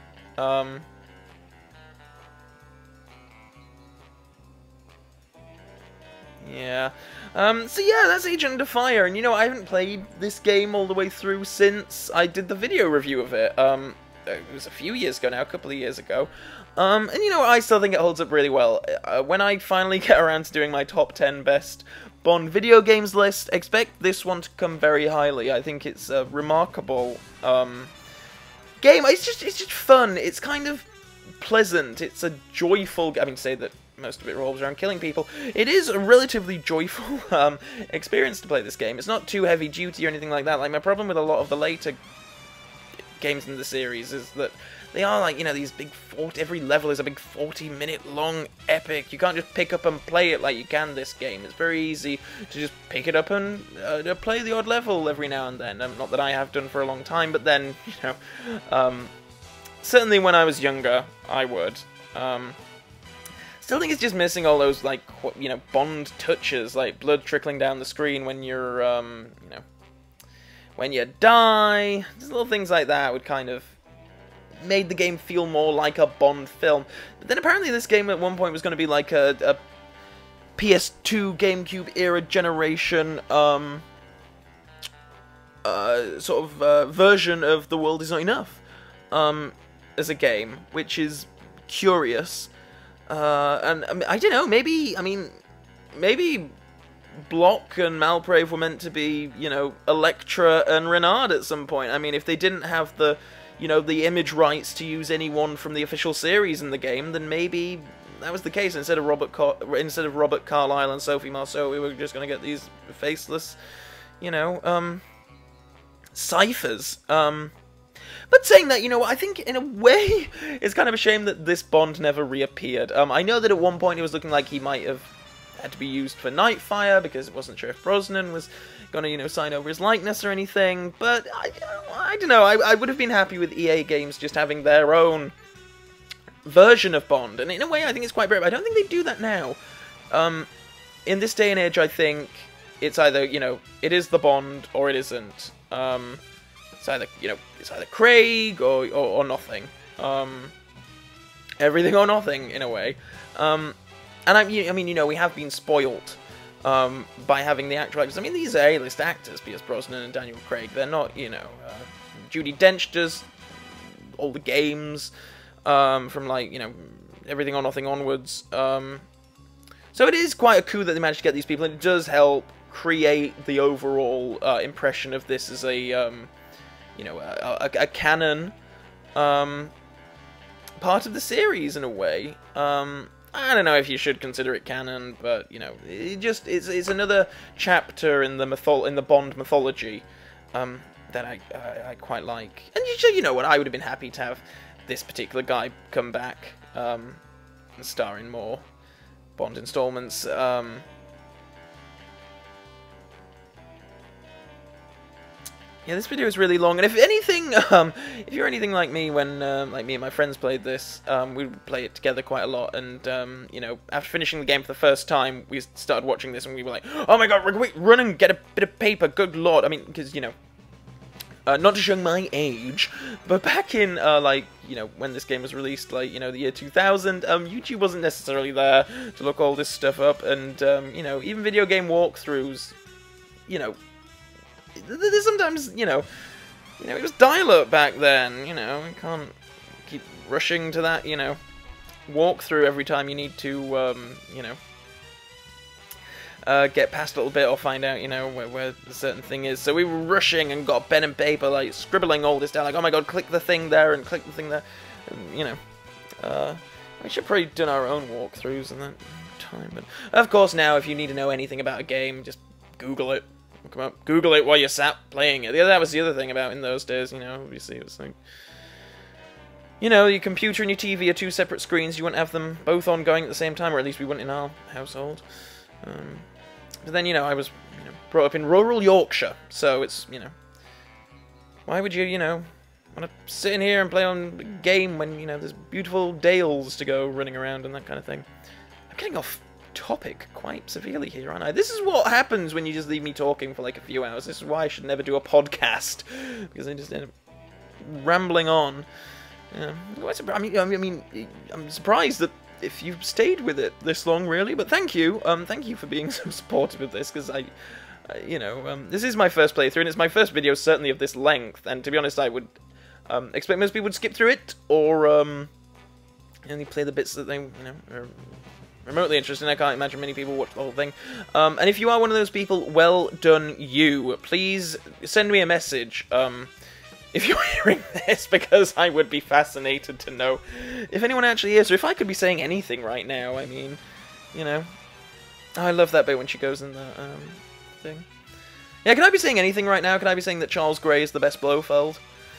Yeah. So yeah, that's Agent of Fire, and you know, I haven't played this game all the way through since I did the video review of it. It was a few years ago now, a couple of years ago. And you know, I still think it holds up really well. When I finally get around to doing my top 10 best Bond video games list, expect this one to come very highly. I think it's a remarkable game. It's just fun. It's kind of pleasant. It's a joyful... I mean, to say that most of it revolves around killing people. It is a relatively joyful experience to play this game. It's not too heavy duty or anything like that. Like, my problem with a lot of the later games in the series is that they are like, you know, these big 40, every level is a big 40-minute long epic. You can't just pick up and play it like you can this game. It's very easy to just pick it up and play the odd level every now and then. Not that I have done for a long time, but then, you know, certainly when I was younger, I would. Still think it's just missing all those, like, you know, Bond touches, like blood trickling down the screen when you're, you know, when you die. Just little things like that would kind of made the game feel more like a Bond film. But then apparently this game at one point was going to be like a PS2 GameCube era generation sort of version of The World Is Not Enough. as a game, which is curious. And I don't know, maybe Block and Malprave were meant to be, you know, Electra and Renard at some point. I mean, if they didn't have the, you know, the image rights to use anyone from the official series in the game, then maybe that was the case. Instead of Robert Carlyle and Sophie Marceau, we were just going to get these faceless, you know, ciphers. But saying that, you know, I think in a way it's kind of a shame that this Bond never reappeared. I know that at one point it was looking like he might have had to be used for Nightfire because it wasn't sure if Brosnan was going to, you know, sign over his likeness or anything. But I don't know. I would have been happy with EA Games just having their own version of Bond, and in a way I think it's quite brave. I don't think they do that now. In this day and age, I think it's either, you know, it is the Bond or it isn't. It's either, you know, it's either Craig or nothing. Everything or nothing, in a way. And I mean, you know, we have been spoilt by having the actual actors. I mean, these are A-list actors, Pierce Brosnan and Daniel Craig. They're not, you know, Judi Dench does all the games from, like, you know, Everything or Nothing onwards. So it is quite a coup that they managed to get these people, and it does help create the overall impression of this as a you know, a canon part of the series in a way. I don't know if you should consider it canon, but you know, it's another chapter in the Bond mythology that I quite like. And you know what, I would have been happy to have this particular guy come back and star in more Bond installments. Yeah, this video is really long, and if anything, if you're anything like me, when like me and my friends played this, we would play it together quite a lot, and you know, after finishing the game for the first time, we started watching this, and we were like, oh my god, wait, run and get a bit of paper, good lord. I mean, because, you know, not to show my age, but back in, like, you know, when this game was released, like, you know, the year 2000, YouTube wasn't necessarily there to look all this stuff up, and, you know, even video game walkthroughs, you know, there's sometimes, you know, it was dial-up back then, you know, you can't keep rushing to that, you know, walkthrough every time you need to, you know, get past a little bit or find out, you know, where a certain thing is. So we were rushing and got pen and paper, like, scribbling all this down, like, oh my god, click the thing there and click the thing there, and, you know, we should probably done our own walkthroughs in that time, but, of course, now, if you need to know anything about a game, just Google it. Come up, Google it while you're sat playing it. That was the other thing about in those days, you know, obviously it was like, you know, your computer and your TV are two separate screens, you wouldn't have them both on going at the same time, or at least we wouldn't in our household. But then, you know, I was, you know, brought up in rural Yorkshire, so it's, you know, why would you, you know, want to sit in here and play on a game when, you know, there's beautiful dales to go running around and that kind of thing. I'm getting off topic quite severely here, aren't I? This is what happens when you just leave me talking for like a few hours. This is why I should never do a podcast, because I just end up rambling on. Yeah. I mean, I'm surprised that if you've stayed with it this long, really. But thank you for being so supportive of this, because you know, this is my first playthrough, and it's my first video certainly of this length. And to be honest, I would expect most people would skip through it, or only play the bits that they, you know, are remotely interesting. I can't imagine many people watch the whole thing. And if you are one of those people, well done you. Please send me a message if you're hearing this, because I would be fascinated to know if anyone actually is, or if I could be saying anything right now. I mean, you know, I love that bit when she goes in the thing. Yeah, can I be saying anything right now? Can I be saying that Charles Gray is the best Blofeld?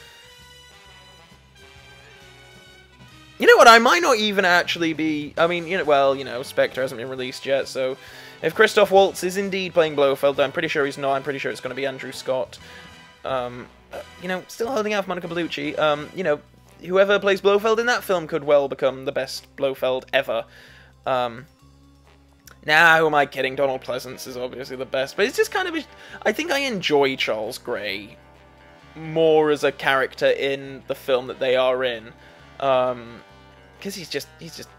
You know what, I might not even actually be, I mean, you know, well, you know, Spectre hasn't been released yet, so if Christoph Waltz is indeed playing Blofeld, I'm pretty sure he's not, I'm pretty sure it's going to be Andrew Scott. You know, still holding out for Monica Bellucci. You know, whoever plays Blofeld in that film could well become the best Blofeld ever. Now, who am I kidding? Donald Pleasance is obviously the best, but it's just kind of, I think I enjoy Charles Gray more as a character in the film that they are in. Because he's just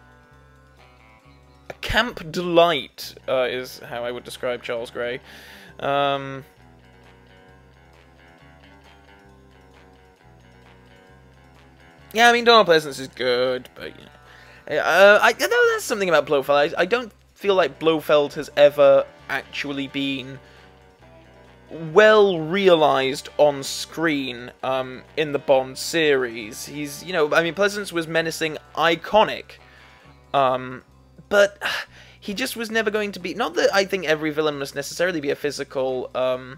a camp delight, is how I would describe Charles Gray. Yeah, I mean, Donald Pleasance is good, but, you know. I know that's something about Blofeld. I don't feel like Blofeld has ever actually been well realized on screen in the Bond series. He's, you know, I mean, Pleasance was menacing, iconic, but he just was never going to be, not that I think every villain must necessarily be a physical,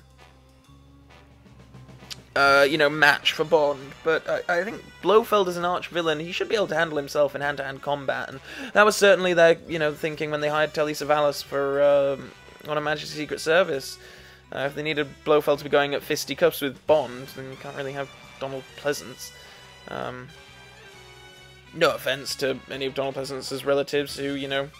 you know, match for Bond, but I think Blofeld is an arch-villain. He should be able to handle himself in hand-to-hand combat, and that was certainly their, you know, thinking when they hired Telly Savalas for on a Majesty's Secret Service. If they needed Blofeld to be going at fisticuffs with Bond, then you can't really have Donald Pleasance. No offense to any of Donald Pleasance's relatives who, you know...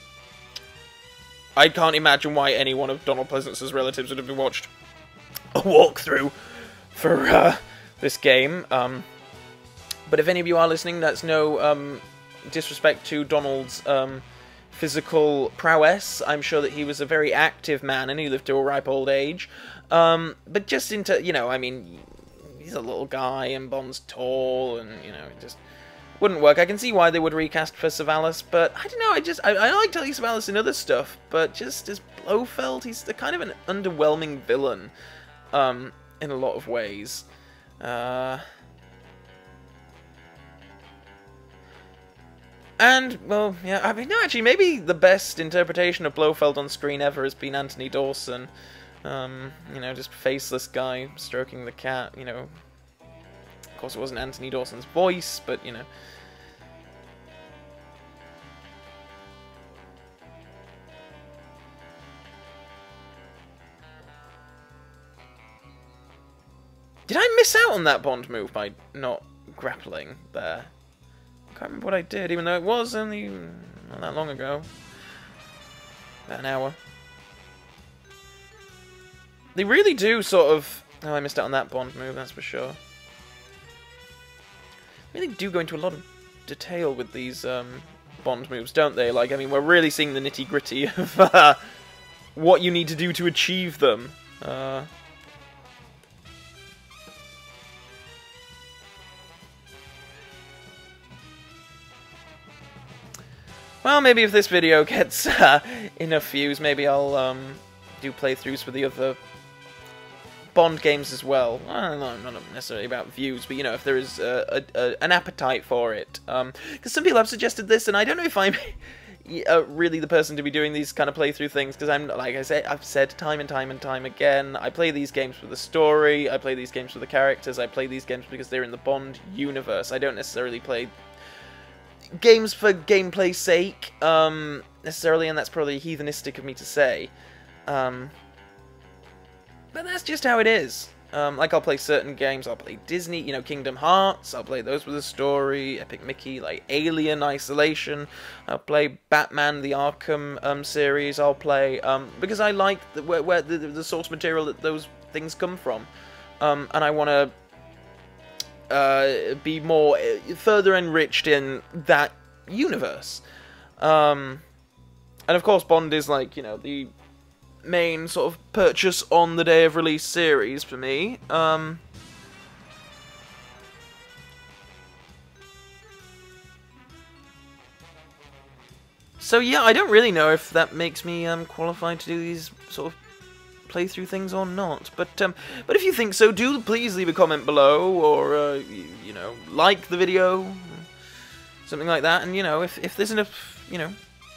I can't imagine why any one of Donald Pleasance's relatives would have been watched a walkthrough for this game. But if any of you are listening, that's no disrespect to Donald's physical prowess. I'm sure that he was a very active man and he lived to a ripe old age. But just into, you know, I mean, he's a little guy and Bond's tall and, you know, it just wouldn't work. I can see why they would recast for Savalas, but I don't know, I like Telly Savalas in other stuff, but just as Blofeld, he's the kind of an underwhelming villain, in a lot of ways. And, well, yeah, I mean, no, actually, maybe the best interpretation of Blofeld on screen ever has been Anthony Dawson. You know, just faceless guy stroking the cat, you know. Of course, it wasn't Anthony Dawson's voice, but, you know. Did I miss out on that Bond move by not grappling there? I can't remember what I did, even though it was only not that long ago. About an hour. They really do sort of... Oh, I missed out on that Bond move, that's for sure. They really do go into a lot of detail with these Bond moves, don't they? Like, I mean, we're really seeing the nitty-gritty of what you need to do to achieve them. Well, maybe if this video gets enough views, maybe I'll do playthroughs for the other Bond games as well. Not necessarily about views, but, you know, if there is an appetite for it. Because some people have suggested this, and I don't know if I'm really the person to be doing these kind of playthrough things, because I'm, like I say, I've said time and time and time again, I play these games for the story, I play these games for the characters, I play these games because they're in the Bond universe. I don't necessarily play games for gameplay's sake, necessarily, and that's probably heathenistic of me to say. But that's just how it is. Like, I'll play certain games, I'll play Disney, you know, Kingdom Hearts, I'll play those with a story, Epic Mickey, like Alien Isolation, I'll play Batman, the Arkham series, I'll play, because I like where the source material that those things come from, and I want to be more further enriched in that universe. And of course Bond is, like, you know, the main sort of purchase on the day of release series for me. So yeah, I don't really know if that makes me qualified to do these sort of playthrough things or not, but if you think so, do please leave a comment below, or you know, like the video, something like that. And, you know, if there's enough, you know,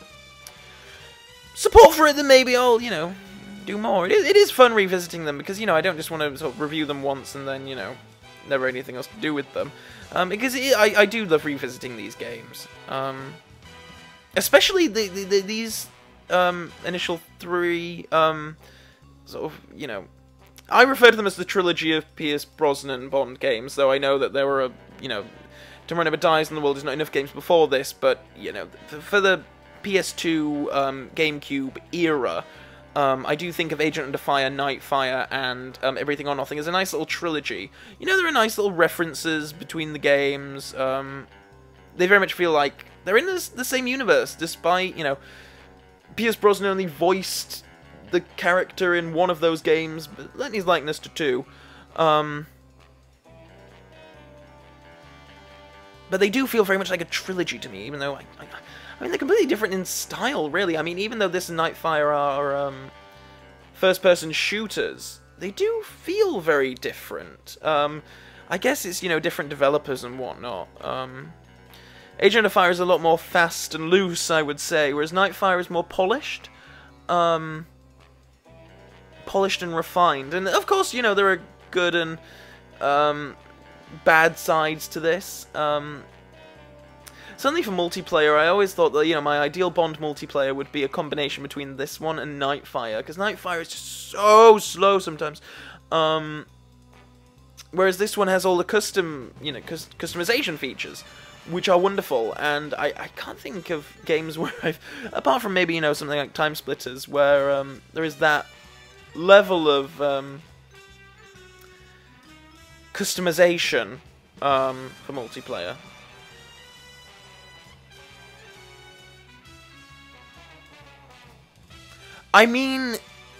support for it, then maybe I'll, you know, do more. It is fun revisiting them, because, you know, I don't just want to sort of review them once and then, you know, never anything else to do with them, because I do love revisiting these games, especially these initial three. Sort of, you know, I refer to them as the trilogy of Pierce Brosnan Bond games, though I know that there were, you know, Tomorrow Never Dies and The World Is Not Enough games before this, but, you know, for the PS2, GameCube era, I do think of Agent Under Fire, Nightfire, and Everything or Nothing as a nice little trilogy. You know, there are nice little references between the games. They very much feel like they're in the same universe, despite, you know, Pierce Brosnan only voiced the character in one of those games, but lent his likeness to two. but they do feel very much like a trilogy to me, even though I mean, they're completely different in style, really. I mean, even though this and Nightfire are first-person shooters, they do feel very different. I guess it's, you know, different developers and whatnot. Age Under Fire is a lot more fast and loose, I would say, whereas Nightfire is more polished. Polished and refined. And, of course, you know, there are good and bad sides to this. Certainly for multiplayer, I always thought that, you know, my ideal Bond multiplayer would be a combination between this one and Nightfire, because Nightfire is just so slow sometimes. Whereas this one has all the customization features, which are wonderful, and I can't think of games where I've, apart from maybe, you know, something like Time Splitters, where there is that level of customization for multiplayer. I mean,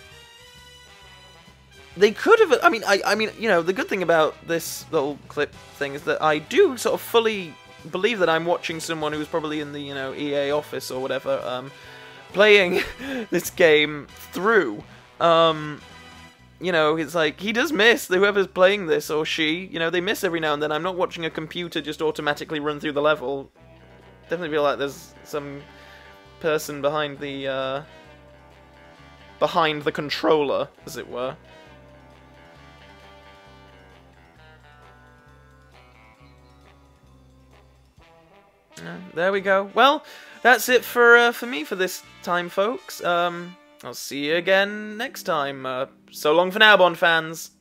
they could have. I mean, you know, the good thing about this little clip thing is that I do sort of fully believe that I'm watching someone who's probably in the, you know, EA office or whatever, playing this game through. You know, it's like, he does miss, whoever's playing this, or she, you know, they miss every now and then. I'm not watching a computer just automatically run through the level. Definitely feel like there's some person behind the controller, as it were. There we go. Well, that's it for me for this time, folks. I'll see you again next time. So long for now, Bond fans.